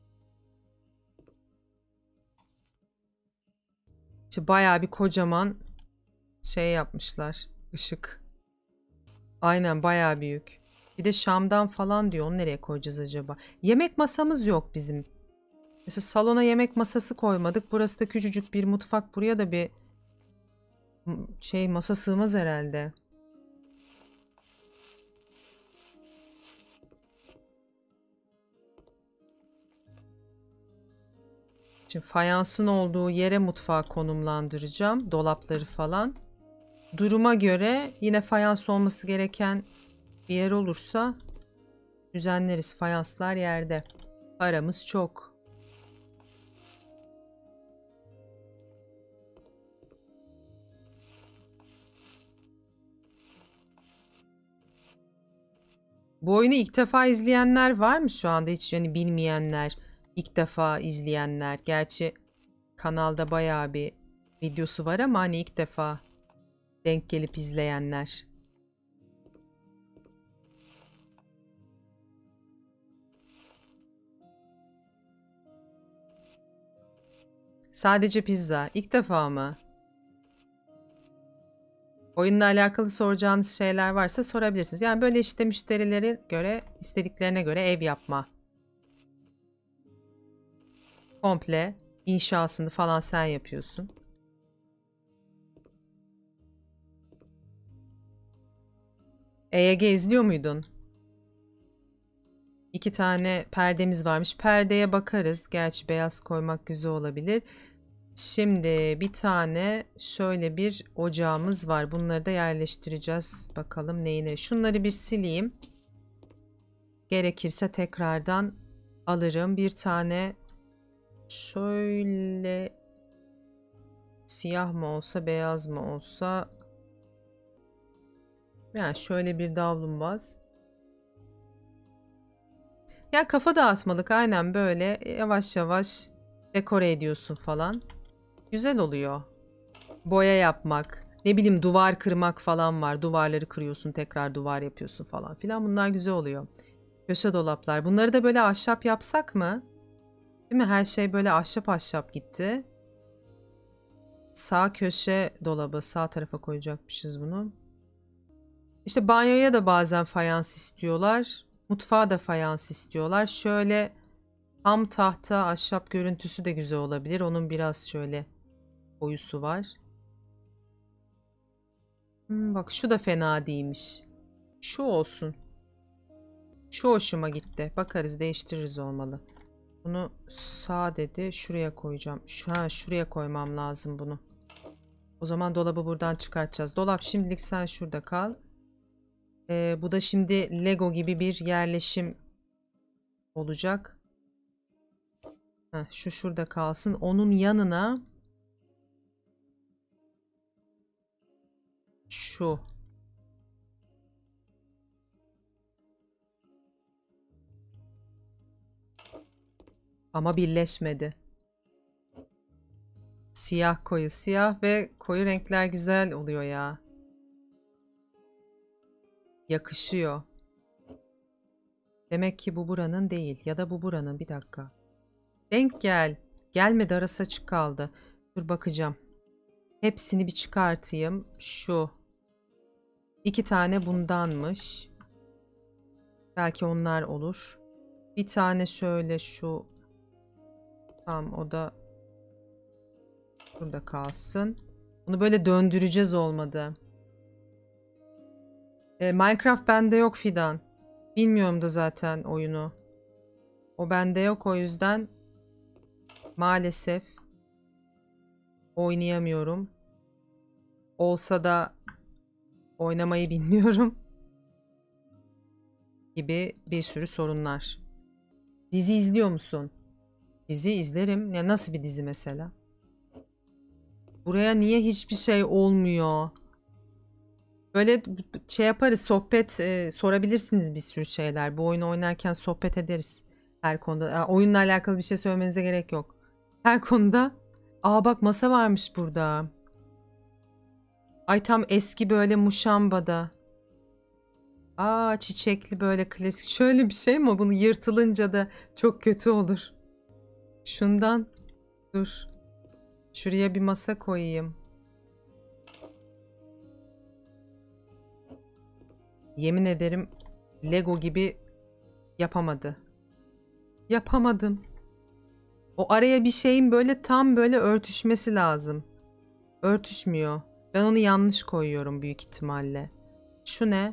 İşte bayağı bir kocaman şey yapmışlar. Işık. Aynen bayağı büyük. Bir de Şam'dan falan diyor. Onu nereye koyacağız acaba? Yemek masamız yok bizim. Mesela salona yemek masası koymadık. Burası da küçücük bir mutfak. Buraya da bir şey masa sığmaz herhalde. Şimdi fayansın olduğu yere mutfağı konumlandıracağım. Dolapları falan. Duruma göre yine fayans olması gereken bir yer olursa düzenleriz. Fayanslar yerde. Paramız çok. Bu oyunu ilk defa izleyenler var mı şu anda? Hiç yani bilmeyenler, ilk defa izleyenler. Gerçi kanalda bayağı bir videosu var ama hani ilk defa denk gelip izleyenler. Sadece pizza. İlk defa mı? Oyunla alakalı soracağınız şeyler varsa sorabilirsiniz. Yani böyle işte müşterilere göre, istediklerine göre ev yapma. Komple inşasını falan sen yapıyorsun. E Y G izliyor muydun? İki tane perdemiz varmış. Perdeye bakarız. Gerçi beyaz koymak güzel olabilir. Şimdi bir tane şöyle bir ocağımız var. Bunları da yerleştireceğiz. Bakalım neyine. Şunları bir sileyim. Gerekirse tekrardan alırım. Bir tane şöyle siyah mı olsa beyaz mı olsa, yani şöyle bir davlumbaz. Ya kafa dağıtmalık aynen böyle yavaş yavaş dekore ediyorsun falan. Güzel oluyor. Boya yapmak, ne bileyim duvar kırmak falan var. Duvarları kırıyorsun, tekrar duvar yapıyorsun falan filan. Bunlar güzel oluyor. Köşe dolaplar. Bunları da böyle ahşap yapsak mı? Değil mi? Her şey böyle ahşap ahşap gitti. Sağ köşe dolabı. Sağ tarafa koyacakmışız bunu. İşte banyoya da bazen fayans istiyorlar. Mutfağa da fayans istiyorlar. Şöyle ham tahta ahşap görüntüsü de güzel olabilir. Onun biraz şöyle boyusu var. Hmm, bak şu da fena değilmiş. Şu olsun. Şu hoşuma gitti. Bakarız değiştiririz olmalı. Bunu sağ dedi. Şuraya koyacağım. Şu, ha, şuraya koymam lazım bunu. O zaman dolabı buradan çıkartacağız. Dolap şimdilik sen şurada kal. Ee, bu da şimdi Lego gibi bir yerleşim olacak. Heh, şu şurada kalsın. Onun yanına şu. Ama birleşmedi. Siyah koyu. Siyah ve koyu renkler güzel oluyor ya. Yakışıyor. Demek ki bu buranın değil. Ya da bu buranın. Bir dakika. Denk gel. Gelmedi, arası açık kaldı. Dur bakacağım. Hepsini bir çıkartayım. Şu. İki tane bundanmış. Belki onlar olur. Bir tane şöyle şu. Tamam, o da burada kalsın. Bunu böyle döndüreceğiz olmadı. E, Minecraft bende yok Fidan. Bilmiyorum da zaten oyunu. O bende yok, o yüzden maalesef. Oynayamıyorum. Olsa da oynamayı bilmiyorum. Gibi bir sürü sorunlar. Dizi izliyor musun? Dizi izlerim. Ya nasıl bir dizi mesela? Buraya niye hiçbir şey olmuyor? Böyle şey yaparız, sohbet e, sorabilirsiniz bir sürü şeyler. Bu oyunu oynarken sohbet ederiz her konuda. Ya, oyunla alakalı bir şey söylemenize gerek yok. Her konuda. Aa bak masa varmış burada. Ay tam eski böyle muşambada. Aa çiçekli böyle klasik. Şöyle bir şey mi? Bunu yırtılınca da çok kötü olur. Şundan dur. Şuraya bir masa koyayım. Yemin ederim Lego gibi yapamadı. Yapamadım. O araya bir şeyin böyle tam böyle örtüşmesi lazım. Örtüşmüyor. Ben onu yanlış koyuyorum büyük ihtimalle. Şu ne?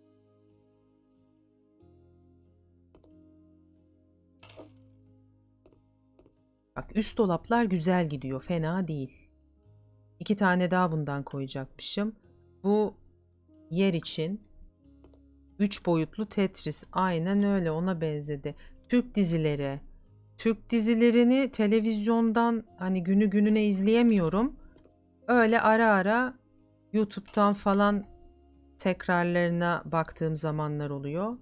Bak üst dolaplar güzel gidiyor. Fena değil. İki tane daha bundan koyacakmışım. Bu yer için üç boyutlu Tetris. Aynen öyle, ona benzedi. Türk dizileri. Türk dizilerini televizyondan hani günü gününe izleyemiyorum. Öyle ara ara YouTube'dan falan tekrarlarına baktığım zamanlar oluyor.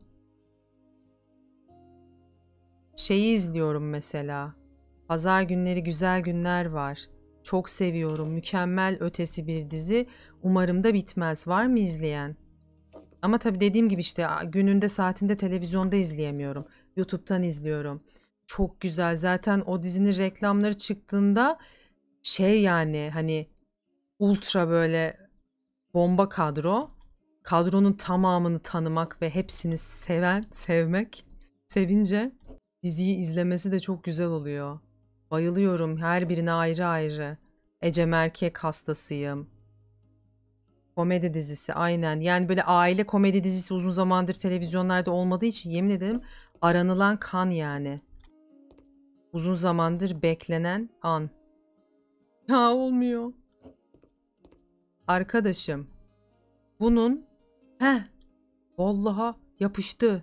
Şeyi izliyorum mesela. Pazar günleri güzel günler var. Çok seviyorum. Mükemmel ötesi bir dizi. Umarım da bitmez. Var mı izleyen? Ama tabii dediğim gibi işte gününde saatinde televizyonda izleyemiyorum. YouTube'dan izliyorum. Çok güzel. Zaten o dizinin reklamları çıktığında şey yani hani ultra böyle bomba kadro. Kadronun tamamını tanımak ve hepsini seven, sevmek, sevince diziyi izlemesi de çok güzel oluyor. Bayılıyorum her birine ayrı ayrı. Ecem Erkek hastasıyım. Komedi dizisi aynen. Yani böyle aile komedi dizisi uzun zamandır televizyonlarda olmadığı için yemin ederim aranılan kan yani. Uzun zamandır beklenen an. Ya olmuyor. Arkadaşım bunun heh vallaha yapıştı.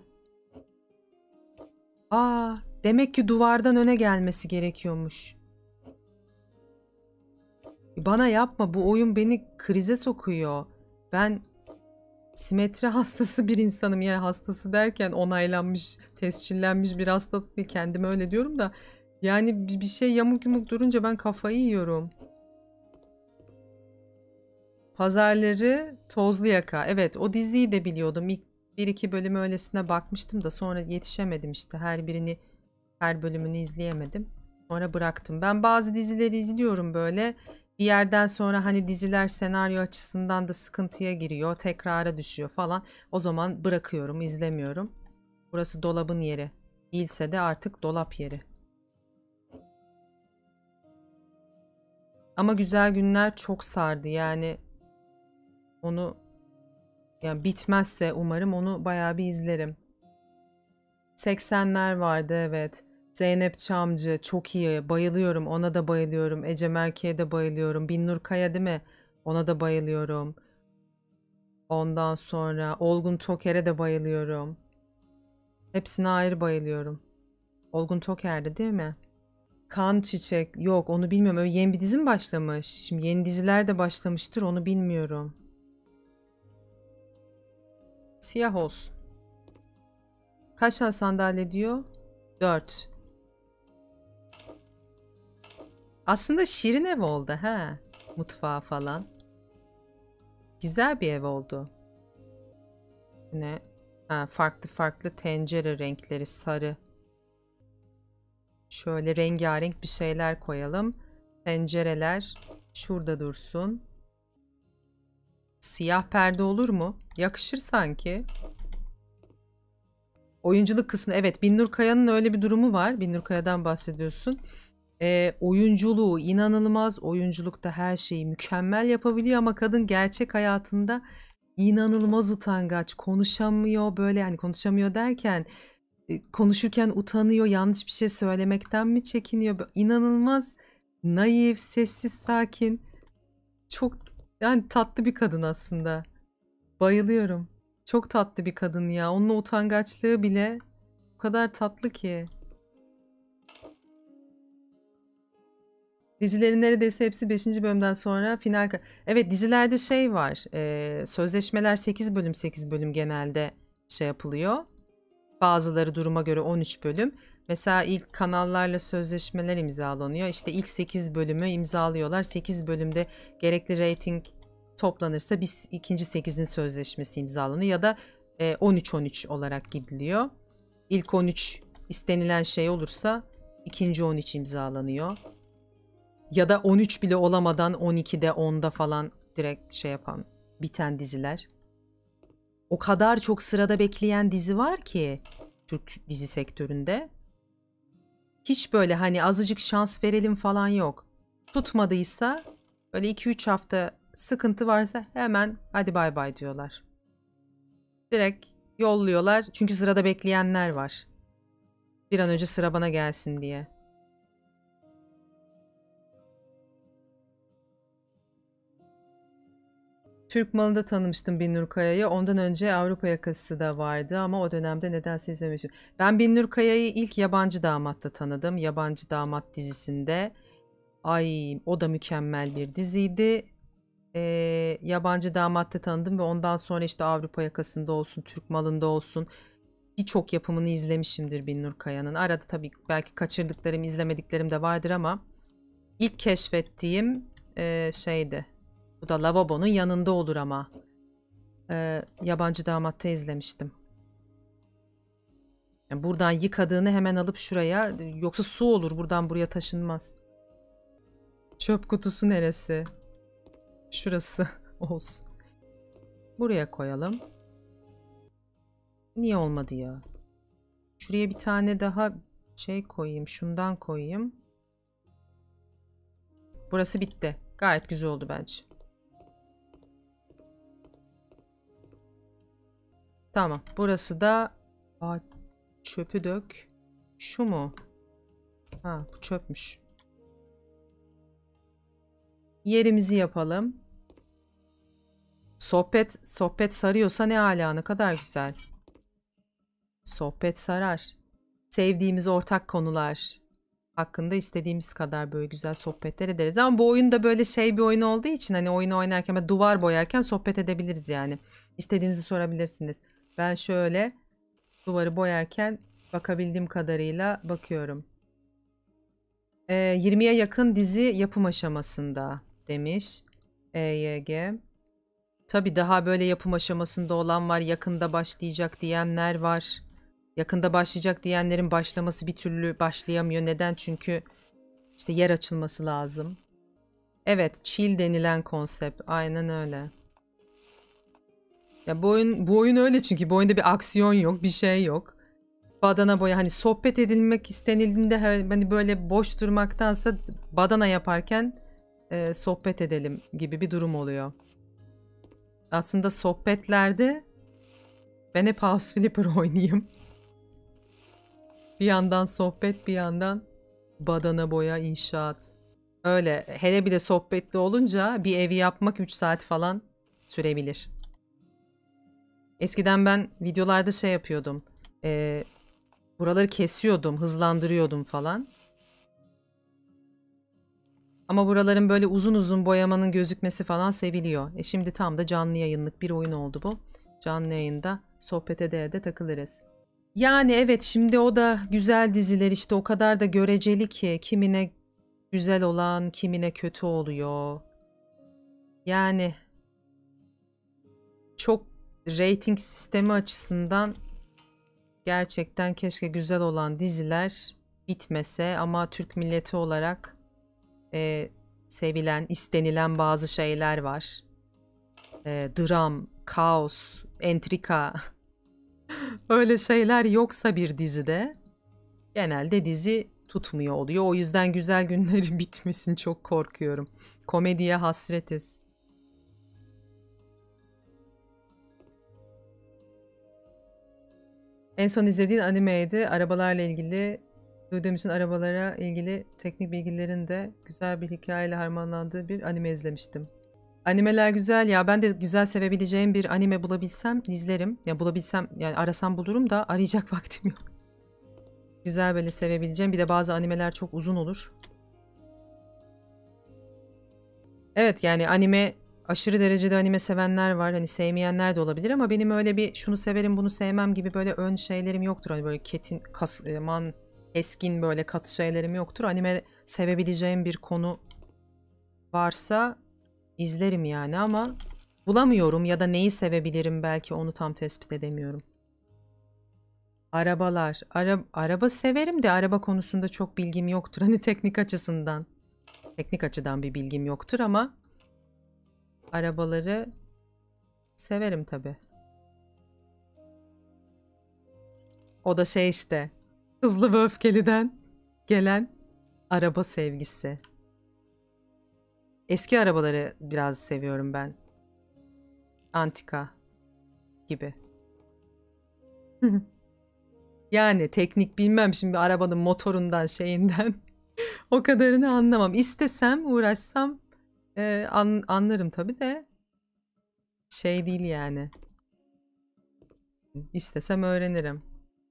Aa demek ki duvardan öne gelmesi gerekiyormuş. Bana yapma, bu oyun beni krize sokuyor. Ben simetri hastası bir insanım. Yani hastası derken onaylanmış, tescillenmiş bir hastalık değil. Kendime öyle diyorum da. Yani bir şey yamuk yumuk durunca ben kafayı yiyorum. Pazarları Tozlu Yaka. Evet o diziyi de biliyordum. İlk bir iki bölümü öylesine bakmıştım da sonra yetişemedim işte. Her birini, her bölümünü izleyemedim. Sonra bıraktım. Ben bazı dizileri izliyorum böyle. Bir yerden sonra hani diziler senaryo açısından da sıkıntıya giriyor. Tekrara düşüyor falan. O zaman bırakıyorum, izlemiyorum. Burası dolabın yeri. Değilse de artık dolap yeri. Ama Güzel Günler çok sardı. Yani onu, yani bitmezse umarım onu bayağı bir izlerim. seksenler vardı evet. Zeynep Çamcı çok iyi. Bayılıyorum. Ona da bayılıyorum. Ecem Erkek'e de bayılıyorum. Binnur Kaya değil mi? Ona da bayılıyorum. Ondan sonra Olgun Toker'e de bayılıyorum. Hepsine ayrı bayılıyorum. Olgun Toker'di değil mi? Kan Çiçek. Yok onu bilmiyorum. Öyle yeni bir dizi mi başlamış? Şimdi yeni diziler de başlamıştır. Onu bilmiyorum. Siyah olsun. Kaç tane sandalye diyor? Dört. Aslında şirin ev oldu ha. Mutfağı falan. Güzel bir ev oldu. Ne? Ha, farklı farklı tencere renkleri sarı. Şöyle rengarenk bir şeyler koyalım. Tencereler şurada dursun. Siyah perde olur mu? Yakışır sanki. Oyunculuk kısmı. Evet, Binnur Kaya'nın öyle bir durumu var. Binnur Kaya'dan bahsediyorsun. E, oyunculuğu inanılmaz. Oyunculukta her şeyi mükemmel yapabiliyor ama kadın gerçek hayatında inanılmaz utangaç. Konuşamıyor böyle, yani konuşamıyor derken e, konuşurken utanıyor. Yanlış bir şey söylemekten mi çekiniyor? İnanılmaz Naif, sessiz, sakin. Çok yani tatlı bir kadın aslında. Bayılıyorum. Çok tatlı bir kadın ya. Onun o utangaçlığı bile o kadar tatlı ki. Dizilerin neredeyse hepsi beşinci bölümden sonra final... Evet, dizilerde şey var. E, sözleşmeler sekiz bölüm sekiz bölüm genelde şey yapılıyor. Bazıları duruma göre on üç bölüm. Mesela ilk kanallarla sözleşmeler imzalanıyor. İşte ilk sekiz bölümü imzalıyorlar. sekiz bölümde gerekli reyting toplanırsa biz ikinci sekizin sözleşmesi imzalanıyor ya da e, on üç on üç olarak gidiliyor. İlk on üç istenilen şey olursa ikinci on üç imzalanıyor. Ya da on üç bile olamadan on ikide onda falan direkt şey yapan biten diziler. O kadar çok sırada bekleyen dizi var ki Türk dizi sektöründe. Hiç böyle hani azıcık şans verelim falan yok. Tutmadıysa böyle iki üç hafta sıkıntı varsa hemen hadi bay bay diyorlar. Direkt yolluyorlar çünkü sırada bekleyenler var. Bir an önce sıra bana gelsin diye. Türk malında tanımıştım Binnur Kaya'yı. Ondan önce Avrupa Yakası da vardı ama o dönemde nedense izlemiştim. Ben Binnur Kaya'yı ilk Yabancı Damat'ta tanıdım. Yabancı Damat dizisinde. Ay, o da mükemmel bir diziydi. Ee, Yabancı Damat'ta tanıdım ve ondan sonra işte Avrupa Yakası'nda olsun, Türk malında olsun birçok yapımını izlemişimdir Binnur Kaya'nın. Arada tabii belki kaçırdıklarım, izlemediklerim de vardır ama ilk keşfettiğim e, şeydi. Bu da lavabonun yanında olur ama. Ee, Yabancı Damat'ta izlemiştim. Yani buradan yıkadığını hemen alıp şuraya, yoksa su olur, buradan buraya taşınmaz. Çöp kutusu neresi? Şurası olsun. Buraya koyalım. Niye olmadı ya? Şuraya bir tane daha şey koyayım. Şundan koyayım. Burası bitti. Gayet güzel oldu bence. Tamam. Burası da... Aa, çöpü dök. Şu mu? Ha, bu çöpmüş. Yerimizi yapalım. Sohbet sohbet sarıyorsa ne ala, ne kadar güzel. Sohbet sarar. Sevdiğimiz ortak konular hakkında istediğimiz kadar böyle güzel sohbetler ederiz. Ama bu oyun da böyle şey bir oyun olduğu için hani oyunu oynarken ve duvar boyarken sohbet edebiliriz yani. İstediğinizi sorabilirsiniz. Ben şöyle duvarı boyarken bakabildiğim kadarıyla bakıyorum. Ee, yirmiye yakın dizi yapım aşamasında demiş. E Y G. Tabii daha böyle yapım aşamasında olan var, yakında başlayacak diyenler var. Yakında başlayacak diyenlerin başlaması bir türlü başlayamıyor. Neden? Çünkü işte yer açılması lazım. Evet, chill denilen konsept. Aynen öyle. Ya bu oyun, bu oyun öyle çünkü bu oyunda bir aksiyon yok, bir şey yok. Badana boya hani sohbet edilmek istenildiğinde hani böyle boş durmaktansa badana yaparken e, sohbet edelim gibi bir durum oluyor. Aslında sohbetlerde ben hep House Flipper oynayayım. Bir yandan sohbet, bir yandan badana boya, inşaat. Öyle. Hele bir de sohbetli olunca bir evi yapmak üç saat falan sürebilir. Eskiden ben videolarda şey yapıyordum. Ee, buraları kesiyordum, hızlandırıyordum falan. Ama buraların böyle uzun uzun boyamanın gözükmesi falan seviliyor. E şimdi tam da canlı yayınlık bir oyun oldu bu. Canlı yayında sohbet ede ede takılırız. Yani evet, şimdi o da güzel diziler işte o kadar da göreceli ki kimine güzel olan kimine kötü oluyor. Yani çok rating sistemi açısından gerçekten keşke güzel olan diziler bitmese ama Türk milleti olarak e, sevilen, istenilen bazı şeyler var. E, dram, kaos, entrika öyle şeyler yoksa bir dizide genelde dizi tutmuyor oluyor. O yüzden güzel günleri bitmesin çok korkuyorum. Komediye hasretiz. En son izlediğin animeydi. Arabalarla ilgili Duyduğum için arabalara ilgili teknik bilgilerin de güzel bir hikayeyle harmanlandığı bir anime izlemiştim. Animeler güzel ya. Ben de güzel sevebileceğim bir anime bulabilsem izlerim. Ya bulabilsem yani arasam bulurum da arayacak vaktim yok. Güzel böyle sevebileceğim. Bir de bazı animeler çok uzun olur. Evet yani anime aşırı derecede anime sevenler var. Hani sevmeyenler de olabilir ama benim öyle bir şunu severim bunu sevmem gibi böyle ön şeylerim yoktur. Hani böyle ketin, kas, man, keskin böyle katı şeylerim yoktur. Anime sevebileceğim bir konu varsa izlerim yani ama bulamıyorum ya da neyi sevebilirim belki onu tam tespit edemiyorum. Arabalar. Ara, araba severim de araba konusunda çok bilgim yoktur. Hani teknik açısından. Teknik açıdan bir bilgim yoktur ama arabaları severim tabii. O da şey işte. Hızlı ve Öfkeli'den gelen araba sevgisi. Eski arabaları biraz seviyorum ben. Antika gibi. Yani teknik bilmem şimdi arabanın motorundan şeyinden o kadarını anlamam. İstesem uğraşsam e, an, anlarım tabii de şey değil yani. İstesem öğrenirim.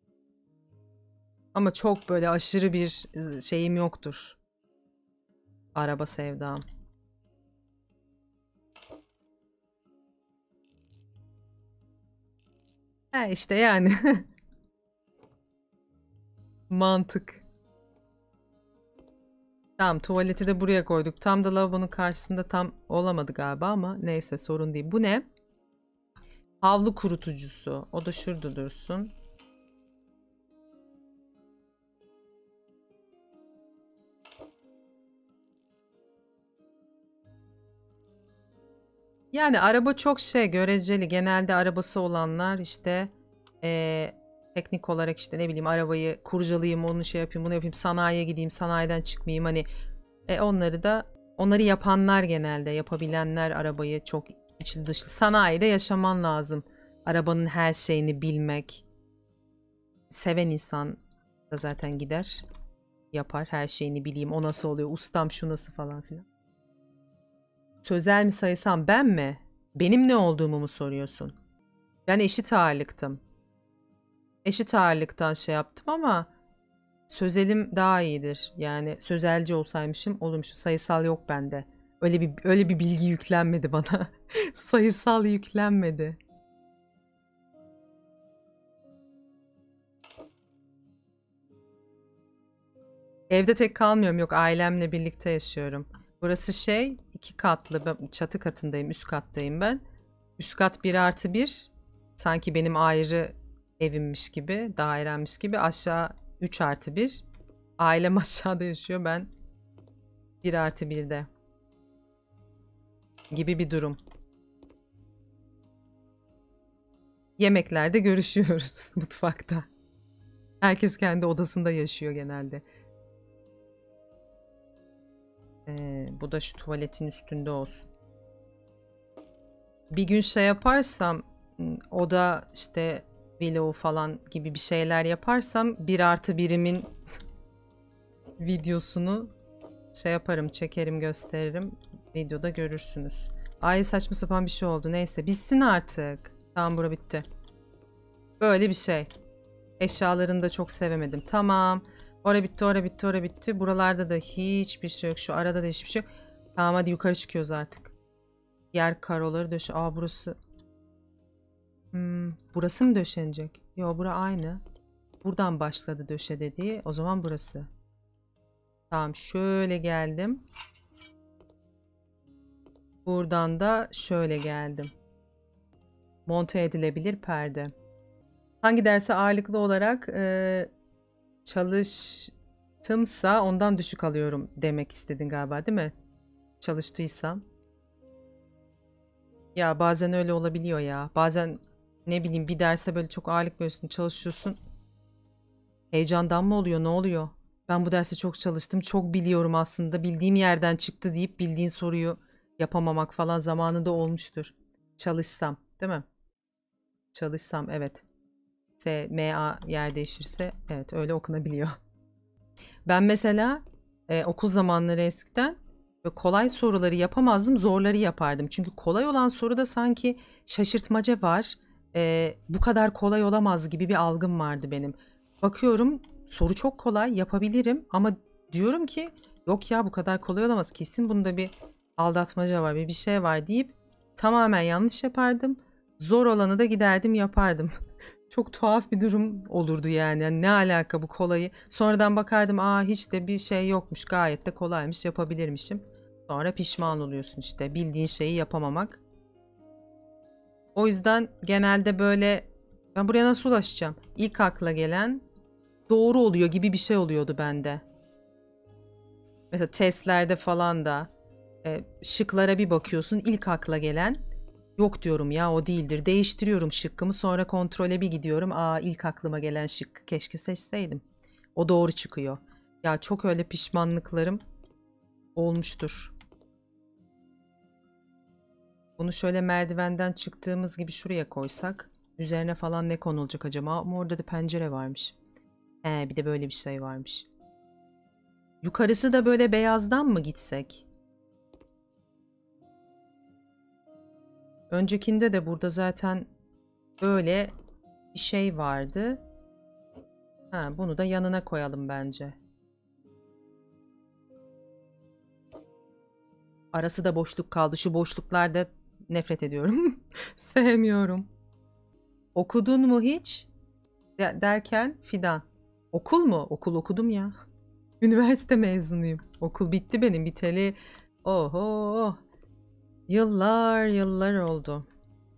Ama çok böyle aşırı bir şeyim yoktur. Araba sevdam. He işte yani. Mantık. Tamam tuvaleti de buraya koyduk. Tam da lavabonun karşısında tam olamadı galiba ama neyse sorun değil. Bu ne? Havlu kurutucusu. O da şurada dursun. Yani araba çok şey göreceli. Genelde arabası olanlar işte eee, teknik olarak işte ne bileyim arabayı kurcalayayım, onu şey yapayım, bunu yapayım, sanayiye gideyim, sanayiden çıkmayayım. Hani e, onları da onları yapanlar genelde yapabilenler arabayı çok içli dışlı. Sanayide yaşaman lazım. Arabanın her şeyini bilmek. Seven insan da zaten gider yapar her şeyini bileyim. O nasıl oluyor? Ustam şu nasıl falan filan. Sözel mi sayısal mı? Ben mi? Benim ne olduğumu mu soruyorsun? Ben eşit ağırlıktım. Eşit ağırlıktan şey yaptım ama sözelim daha iyidir. Yani sözelci olsaymışım olurmuş. Sayısal yok bende. Öyle bir öyle bir bilgi yüklenmedi bana. Sayısal yüklenmedi. Evde tek kalmıyorum. Yok ailemle birlikte yaşıyorum. Burası şey iki katlı. Ben çatı katındayım. Üst kattayım ben. Üst kat bir artı bir. Sanki benim ayrı evimmiş gibi. Dairemmiş gibi. Aşağı üç artı bir. Ailem aşağıda yaşıyor. Ben bir artı birde. Gibi bir durum. Yemeklerde görüşüyoruz mutfakta. Herkes kendi odasında yaşıyor genelde. Ee, bu da şu tuvaletin üstünde olsun. Bir gün şey yaparsam oda işte vlog falan gibi bir şeyler yaparsam bir artı birimin videosunu şey yaparım çekerim gösteririm. Videoda görürsünüz. Ay saçma sapan bir şey oldu. Neyse bitsin artık. Tamam bura bitti. Böyle bir şey. Eşyalarını da çok sevemedim. Tamam. Ora bitti, ora bitti, ora bitti. Buralarda da hiçbir şey yok. Şu arada da hiçbir şey yok. Tamam hadi yukarı çıkıyoruz artık. Yer karoları döşe. Aa burası. Hmm, burası mı döşenecek? Yo bura aynı. Buradan başladı döşe dediği. O zaman burası. Tamam şöyle geldim. Buradan da şöyle geldim. Monte edilebilir perde. Hangi derse ağırlıklı olarak e, çalıştımsa ondan düşük alıyorum demek istedin galiba değil mi? Çalıştıysam. Ya bazen öyle olabiliyor ya. Bazen ne bileyim bir derse böyle çok ağırlık veriyorsun, çalışıyorsun. Heyecandan mı oluyor, ne oluyor? Ben bu derse çok çalıştım, çok biliyorum aslında. Bildiğim yerden çıktı deyip bildiğin soruyu yapamamak falan zamanında olmuştur. Çalışsam, değil mi? Çalışsam evet. S, M, A yer değişirse evet öyle okunabiliyor. Ben mesela e, okul zamanları eskiden böyle kolay soruları yapamazdım, zorları yapardım. Çünkü kolay olan soruda sanki şaşırtmaca var. E, bu kadar kolay olamaz gibi bir algım vardı benim. Bakıyorum soru çok kolay, yapabilirim ama diyorum ki yok ya bu kadar kolay olamaz. Kesin bunda bir aldatmaca var, bir bir şey var deyip tamamen yanlış yapardım. Zor olanı da giderdim yapardım. Çok tuhaf bir durum olurdu yani. Yani ne alaka bu kolayı? Sonradan bakardım, aa hiç de bir şey yokmuş, gayet de kolaymış, yapabilirmişim. Sonra pişman oluyorsun işte bildiğin şeyi yapamamak. O yüzden genelde böyle ben buraya nasıl ulaşacağım? İlk akla gelen doğru oluyor gibi bir şey oluyordu bende. Mesela testlerde falan da e, şıklara bir bakıyorsun, ilk akla gelen yok diyorum ya o değildir. Değiştiriyorum şıkkımı, sonra kontrole bir gidiyorum. Aa ilk aklıma gelen şık keşke seçseydim. O doğru çıkıyor. Ya çok öyle pişmanlıklarım olmuştur. Bunu şöyle merdivenden çıktığımız gibi şuraya koysak üzerine falan ne konulacak acaba? Ama orada da pencere varmış. He bir de böyle bir şey varmış. Yukarısı da böyle beyazdan mı gitsek? Öncekinde de burada zaten böyle bir şey vardı. Ha, bunu da yanına koyalım bence. Arası da boşluk kaldı. Şu boşluklarda nefret ediyorum. Sevmiyorum. Okudun mu hiç? De- derken Fidan. Okul mu? Okul okudum ya. Üniversite mezunuyum. Okul bitti benim biteli. Oho. Yıllar yıllar oldu.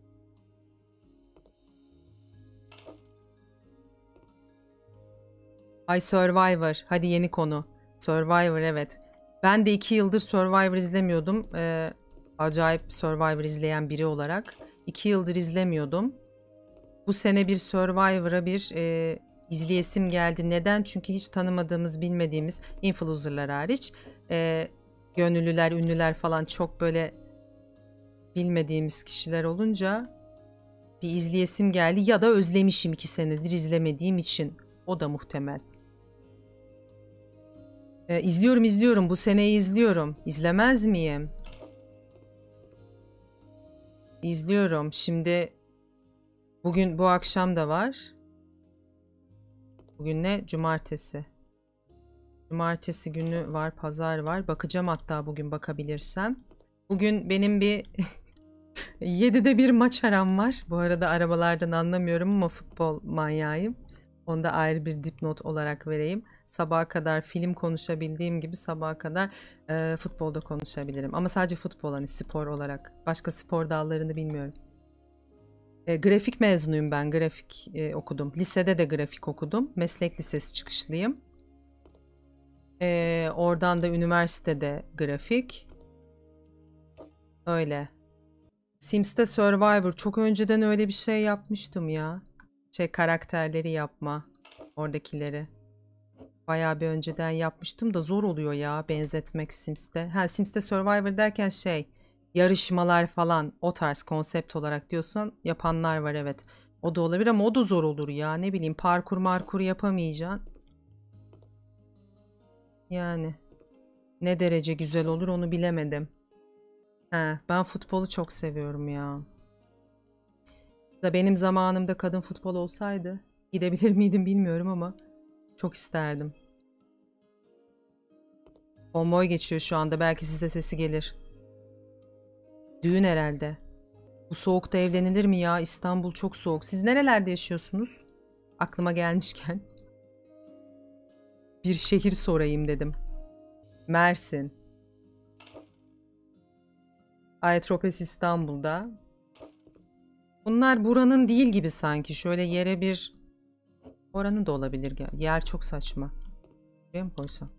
Ay Survivor. Hadi yeni konu. Survivor evet. Ben de iki yıldır Survivor izlemiyordum. Ee, acayip Survivor izleyen biri olarak. iki yıldır izlemiyordum. Bu sene bir Survivor'a bir e, izleyesim geldi. Neden? Çünkü hiç tanımadığımız, bilmediğimiz influencerlar hariç e, gönüllüler, ünlüler falan çok böyle bilmediğimiz kişiler olunca bir izleyesim geldi. Ya da özlemişim iki senedir izlemediğim için. O da muhtemel. E, izliyorum izliyorum. Bu seneyi izliyorum. İzlemez miyim? İzliyorum. Şimdi bugün bu akşam da var. Bugün ne? Cumartesi. Cumartesi günü var, pazar var. Bakacağım hatta bugün bakabilirsem. Bugün benim bir yedide bir maç aram var. Bu arada arabalardan anlamıyorum ama futbol manyağıyım. Onu da ayrı bir dipnot olarak vereyim. Sabaha kadar film konuşabildiğim gibi sabaha kadar e, futbolda konuşabilirim. Ama sadece futbol hani spor olarak. Başka spor dallarını bilmiyorum. E, grafik mezunuyum ben. Grafik e, okudum. Lisede de grafik okudum. Meslek lisesi çıkışlıyım. E, oradan da üniversitede grafik. Öyle. Sims'te Survivor. Çok önceden öyle bir şey yapmıştım ya. Şey karakterleri yapma. Oradakileri. Bayağı bir önceden yapmıştım da zor oluyor ya benzetmek Sims'te. Ha Sims'te Survivor derken şey yarışmalar falan o tarz konsept olarak diyorsan yapanlar var evet. O da olabilir ama o da zor olur ya. Ne bileyim parkur markur yapamayacaksın. Yani ne derece güzel olur onu bilemedim. He, ben futbolu çok seviyorum ya. Da benim zamanımda kadın futbol olsaydı gidebilir miydim bilmiyorum ama çok isterdim. Konvoy geçiyor şu anda. Belki size sesi gelir. Düğün herhalde. Bu soğukta evlenilir mi ya? İstanbul çok soğuk. Siz nerelerde yaşıyorsunuz? Aklıma gelmişken bir şehir sorayım dedim. Mersin. Ayetropes İstanbul'da. Bunlar buranın değil gibi sanki. Şöyle yere bir... Oranın da olabilir. Yer çok saçma. Buraya mı koysam?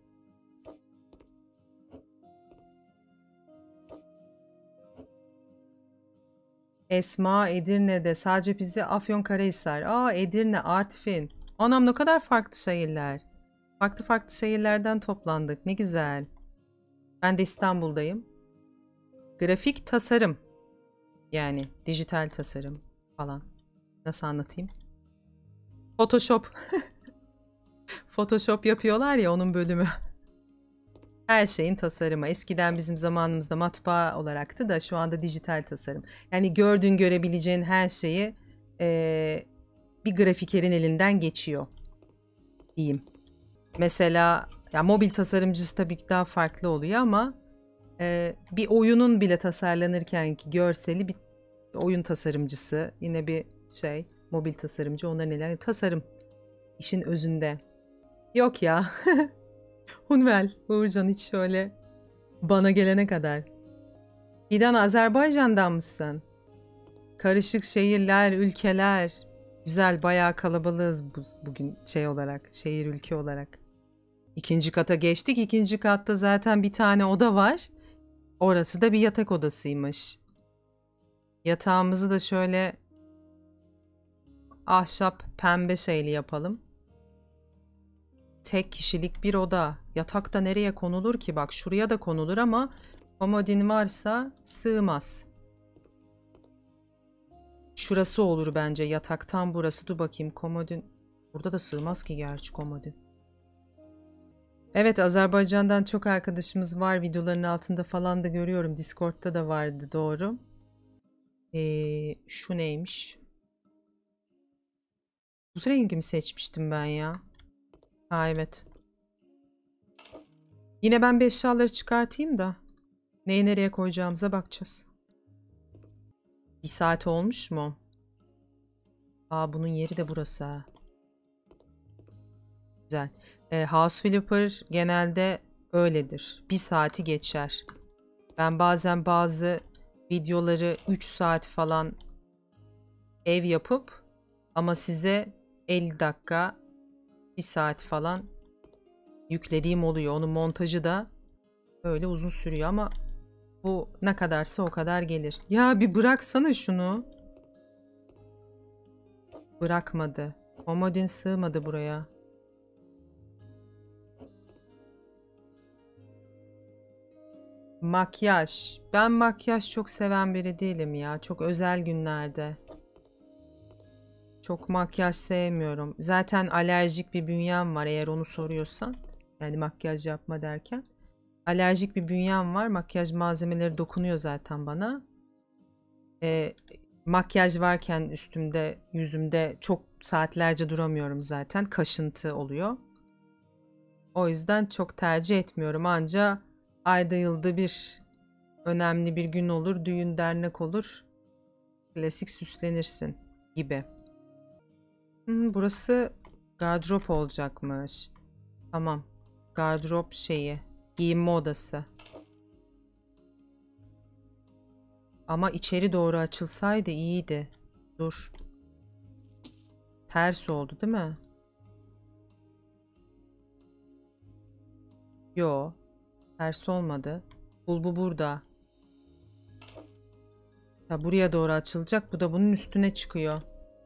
Esma Edirne'de. Sadece bizi Afyonkarahisar. Aa Edirne, Artvin. Anam ne kadar farklı şehirler. Farklı farklı şehirlerden toplandık. Ne güzel. Ben de İstanbul'dayım. Grafik tasarım. Yani dijital tasarım falan. Nasıl anlatayım? Photoshop. Photoshop yapıyorlar ya, onun bölümü. Her şeyin tasarımı. Eskiden bizim zamanımızda matbaa olaraktı da şu anda dijital tasarım. Yani gördüğün görebileceğin her şeyi e, bir grafikerin elinden geçiyor diyeyim. Mesela ya mobil tasarımcısı tabii ki daha farklı oluyor ama e, bir oyunun bile tasarlanırken ki görseli bir oyun tasarımcısı, yine bir şey mobil tasarımcı, onların neler tasarım işin özünde. Yok ya. Hunvel, Uğurcan hiç şöyle bana gelene kadar. Fidan, Azerbaycan'dan mısın? Karışık şehirler, ülkeler. Güzel, bayağı kalabalığız bu, bugün şey olarak, şehir ülke olarak. İkinci kata geçtik. İkinci katta zaten bir tane oda var. Orası da bir yatak odasıymış. Yatağımızı da şöyle ahşap pembe şeyli yapalım. Tek kişilik bir oda. Yatak da nereye konulur ki? Bak şuraya da konulur ama komodin varsa sığmaz. Şurası olur bence. Yataktan burası. Dur bakayım komodin. Burada da sığmaz ki gerçi komodin. Evet, Azerbaycan'dan çok arkadaşımız var. Videoların altında falan da görüyorum. Discord'da da vardı, doğru. Ee, şu neymiş? Bu rengi mi seçmiştim ben ya? Ha evet. Yine ben bir eşyaları çıkartayım da neyi nereye koyacağımıza bakacağız. Bir saat olmuş mu? Aa, bunun yeri de burası ha. Güzel. E, House Flipper genelde öyledir. Bir saati geçer. Ben bazen bazı videoları üç saat falan ev yapıp ama size elli dakika, bir saat falan yüklediğim oluyor. Onun montajı da öyle uzun sürüyor ama bu ne kadarsa o kadar gelir. Ya bir bıraksana şunu. Bırakmadı. Komodin sığmadı buraya. Makyaj. Ben makyaj çok seven biri değilim ya. Çok özel günlerde. Çok makyaj sevmiyorum. Zaten alerjik bir bünyem var eğer onu soruyorsan. Yani makyaj yapma derken. Alerjik bir bünyem var. Makyaj malzemeleri dokunuyor zaten bana. E, makyaj varken üstümde, yüzümde çok saatlerce duramıyorum zaten. Kaşıntı oluyor. O yüzden çok tercih etmiyorum. Anca ayda yılda bir önemli bir gün olur, düğün dernek olur. Klasik süslenirsin gibi. Hmm, burası gardırop olacakmış. Tamam. Gardırop şeyi. Giyinme odası. Ama içeri doğru açılsaydı iyiydi. Dur. Ters oldu değil mi? Yo. Ters olmadı. Bulbu burada. Ya buraya doğru açılacak. Bu da bunun üstüne çıkıyor.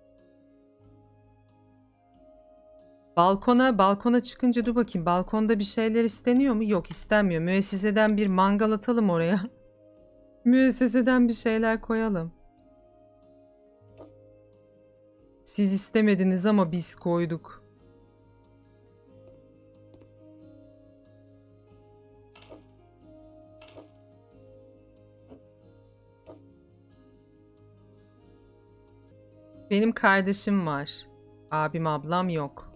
Balkona, balkona çıkınca dur bakayım. Balkonda bir şeyler isteniyor mu? Yok, istenmiyor. Müesseseden bir mangal atalım oraya. Müesseseden bir şeyler koyalım. Siz istemediniz ama biz koyduk. Benim kardeşim var. Abim ablam yok.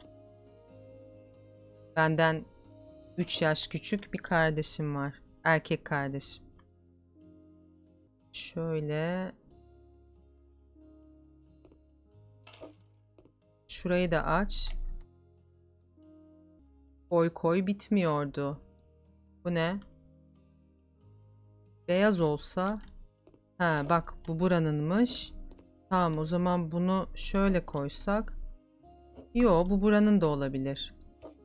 Benden üç yaş küçük bir kardeşim var. Erkek kardeşim. Şöyle. Şurayı da aç. Koy koy bitmiyordu. Bu ne? Beyaz olsa. Ha bak, bu buranınmış. Tamam, o zaman bunu şöyle koysak. Yo, bu buranın da olabilir.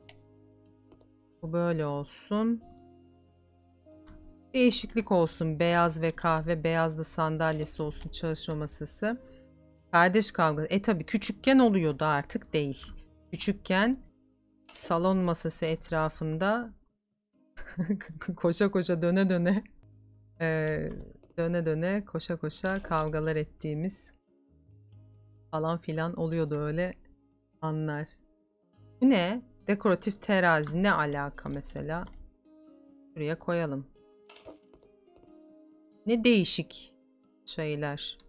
Bu böyle olsun. Değişiklik olsun. Beyaz ve kahve. Beyaz da sandalyesi olsun. Çalışma masası. Kardeş kavgası. E tabi küçükken oluyordu, artık değil. Küçükken salon masası etrafında koşa koşa döne döne e, döne döne koşa koşa kavgalar ettiğimiz falan filan oluyordu öyle anlar. Bu ne? Dekoratif terazi ne alaka mesela? Buraya koyalım. Ne değişik şeyler.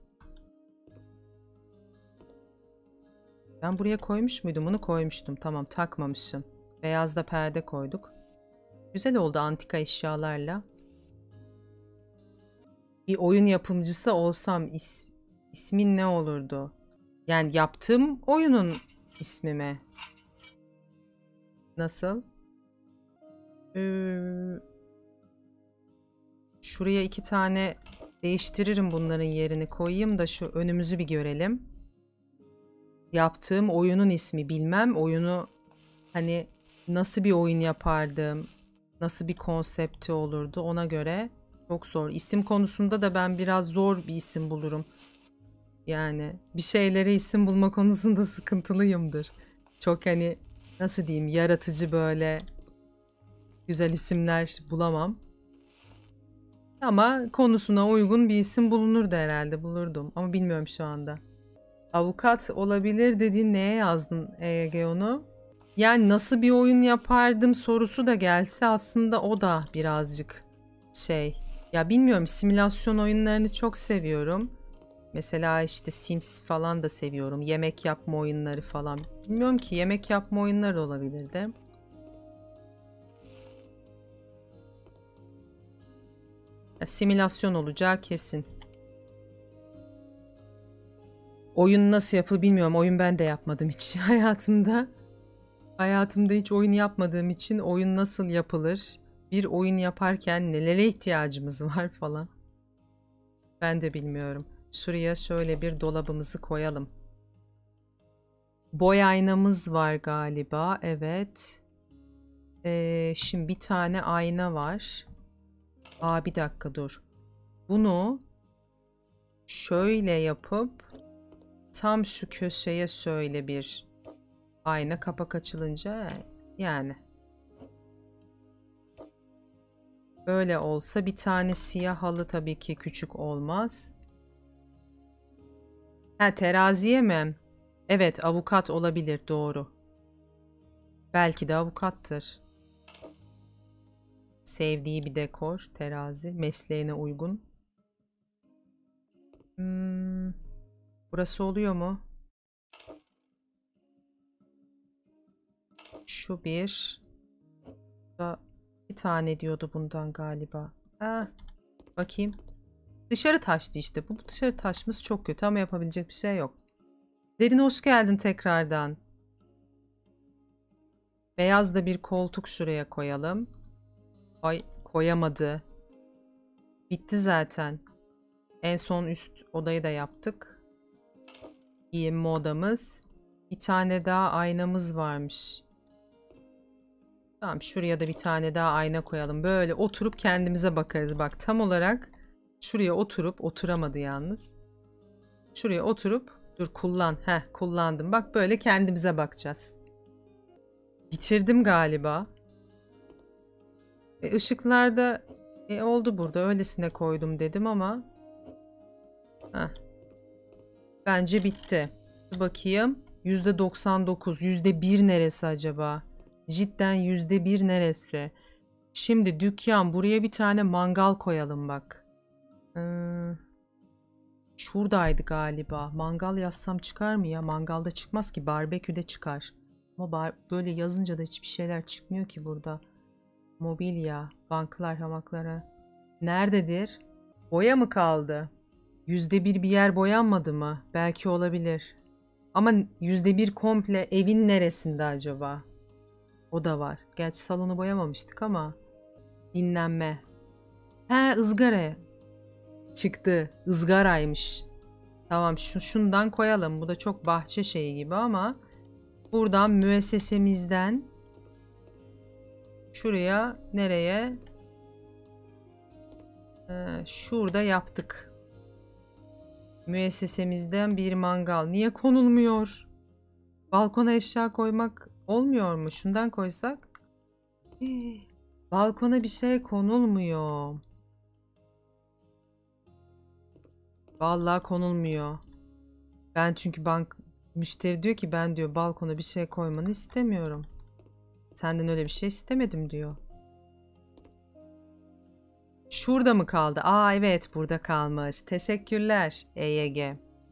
Ben buraya koymuş muydum? Bunu koymuştum. Tamam, takmamışsın. Beyaz da perde koyduk. Güzel oldu antika eşyalarla. Bir oyun yapımcısı olsam is ismin ne olurdu? Yani yaptığım oyunun ismi mi? Nasıl? Ee, şuraya iki tane değiştiririm, bunların yerini koyayım da şu önümüzü bir görelim. Yaptığım oyunun ismi, bilmem oyunu hani nasıl bir oyun yapardım, nasıl bir konsepti olurdu, ona göre çok zor. İsim konusunda da ben biraz zor bir isim bulurum. Yani bir şeylere isim bulma konusunda sıkıntılıyımdır. Çok hani nasıl diyeyim, yaratıcı böyle güzel isimler bulamam. Ama konusuna uygun bir isim bulunurdu herhalde, bulurdum ama bilmiyorum şu anda. Avukat olabilir dediğin neye yazdın E G onu? Yani nasıl bir oyun yapardım sorusu da gelse aslında o da birazcık şey. Ya bilmiyorum, simülasyon oyunlarını çok seviyorum. Mesela işte Sims falan da seviyorum. Yemek yapma oyunları falan. Bilmiyorum ki, yemek yapma oyunları olabilirdi. Ya, simülasyon olacağı kesin. Oyun nasıl yapılır bilmiyorum. Oyun ben de yapmadım hiç hayatımda. Hayatımda hiç oyun yapmadığım için oyun nasıl yapılır? Bir oyun yaparken nelere ihtiyacımız var falan. Ben de bilmiyorum. Şuraya şöyle bir dolabımızı koyalım. Boy aynamız var galiba. Evet. Ee, şimdi bir tane ayna var. Aa, bir dakika dur. Bunu şöyle yapıp tam şu köşeye şöyle bir ayna, kapak açılınca yani. Böyle olsa, bir tane siyah halı tabii ki küçük olmaz. Ha, teraziye mi? Evet, avukat olabilir, doğru. Belki de avukattır. Sevdiği bir dekor, terazi, mesleğine uygun. Hmm, burası oluyor mu? Şu bir. Da bir tane diyordu bundan galiba. Ha, bakayım. Dışarı taştı işte. Bu dışarı taşması çok kötü ama yapabilecek bir şey yok. Derin, hoş geldin tekrardan. Beyaz da bir koltuk şuraya koyalım. Ay, koyamadı. Bitti zaten. En son üst odayı da yaptık. Giyinme odamız. Bir tane daha aynamız varmış. Tamam, şuraya da bir tane daha ayna koyalım. Böyle oturup kendimize bakarız. Bak, tam olarak şuraya oturup, oturamadı yalnız. Şuraya oturup, dur kullan. Heh, kullandım. Bak, böyle kendimize bakacağız. Bitirdim galiba. E, ışıklarda e, oldu burada. Öylesine koydum dedim ama. Heh. Bence bitti. Dur bakayım. yüzde doksan dokuz. yüzde bir neresi acaba? Cidden yüzde bir neresi? Şimdi dükkan, buraya bir tane mangal koyalım bak. Hmm, şuradaydı galiba. Mangal yazsam çıkar mı ya? Mangalda çıkmaz ki. Barbeküde çıkar. Ama bar böyle yazınca da hiçbir şeyler çıkmıyor ki burada. Mobilya, banklar, hamaklara. Nerededir? Boya mı kaldı? Yüzde bir bir yer boyanmadı mı? Belki olabilir. Ama yüzde bir komple evin neresinde acaba? O da var. Gerçi salonu boyamamıştık ama. Dinlenme. He, ızgara. Çıktı. Izgaraymış. Tamam, şu, şundan koyalım. Bu da çok bahçe şeyi gibi ama buradan müessesemizden şuraya, nereye? Ee, şurada yaptık. Müessesemizden bir mangal. Niye konulmuyor? Balkona eşya koymak olmuyor mu? Şundan koysak. Hii, balkona bir şey konulmuyor. Vallahi konulmuyor. Ben çünkü bank müşteri diyor ki, ben diyor balkona bir şey koymanı istemiyorum. Senden öyle bir şey istemedim diyor. Şurada mı kaldı? Aa evet, burada kalmış. Teşekkürler E Y G.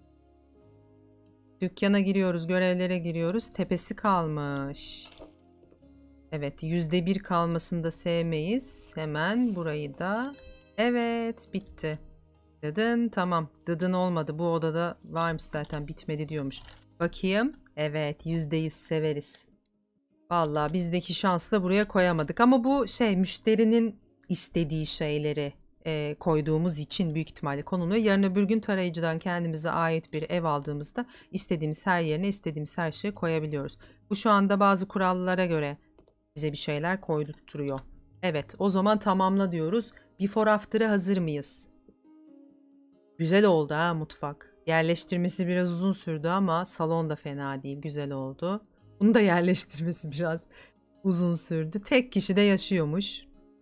Dükkana giriyoruz, görevlere giriyoruz. Tepesi kalmış. Evet, yüzde bir kalmasını da sevmeyiz. Hemen burayı da. Evet, bitti. Dıdın, tamam. Dıdın olmadı. Bu odada varmış zaten, bitmedi diyormuş. Bakayım. Evet, yüzde yüz severiz. Vallahi bizdeki şansla buraya koyamadık. Ama bu şey, müşterinin istediği şeyleri e, koyduğumuz için büyük ihtimalle konuluyor. Yarın öbür gün tarayıcıdan kendimize ait bir ev aldığımızda istediğimiz her yerine istediğimiz her şeyi koyabiliyoruz. Bu şu anda bazı kurallara göre bize bir şeyler koydurtturuyor. Evet, o zaman tamamla diyoruz. Before after'a hazır mıyız? Güzel oldu ha mutfak. Yerleştirmesi biraz uzun sürdü ama salon da fena değil, güzel oldu. Bunu da yerleştirmesi biraz uzun sürdü. Tek kişi de yaşıyormuş.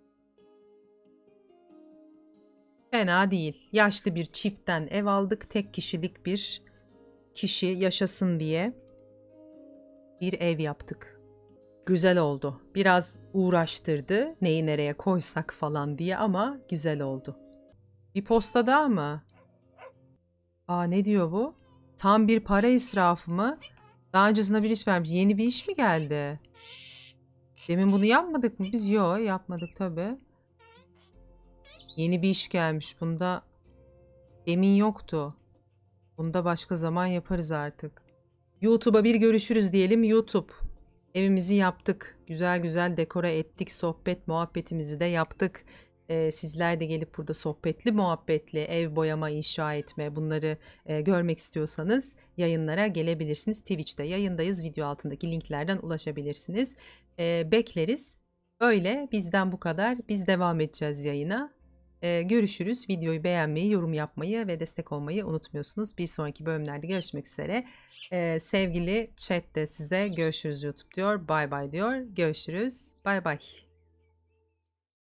Fena değil. Yaşlı bir çiftten ev aldık. Tek kişilik bir kişi yaşasın diye bir ev yaptık. Güzel oldu. Biraz uğraştırdı. Neyi nereye koysak falan diye ama güzel oldu. Bir posta daha mı? Aa, ne diyor bu? Tam bir para israfı mı? Daha öncesinde bir iş vermiş. Yeni bir iş mi geldi? Demin bunu yapmadık mı? Biz yok yapmadık tabii. Yeni bir iş gelmiş. Bunda demin yoktu. Bunda başka zaman yaparız artık. YouTube'a bir görüşürüz diyelim. YouTube. Evimizi yaptık. Güzel güzel dekore ettik. Sohbet muhabbetimizi de yaptık. Ee, sizler de gelip burada sohbetli muhabbetli ev boyama, inşa etme, bunları e, görmek istiyorsanız yayınlara gelebilirsiniz. Twitch'te yayındayız. Video altındaki linklerden ulaşabilirsiniz. Ee, bekleriz. Öyle, bizden bu kadar. Biz devam edeceğiz yayına. Ee, görüşürüz. Videoyu beğenmeyi, yorum yapmayı ve destek olmayı unutmuyorsunuz. Bir sonraki bölümlerde görüşmek üzere. Ee, sevgili chat de size görüşürüz YouTube diyor. Bay bay diyor. Görüşürüz. Bay bay.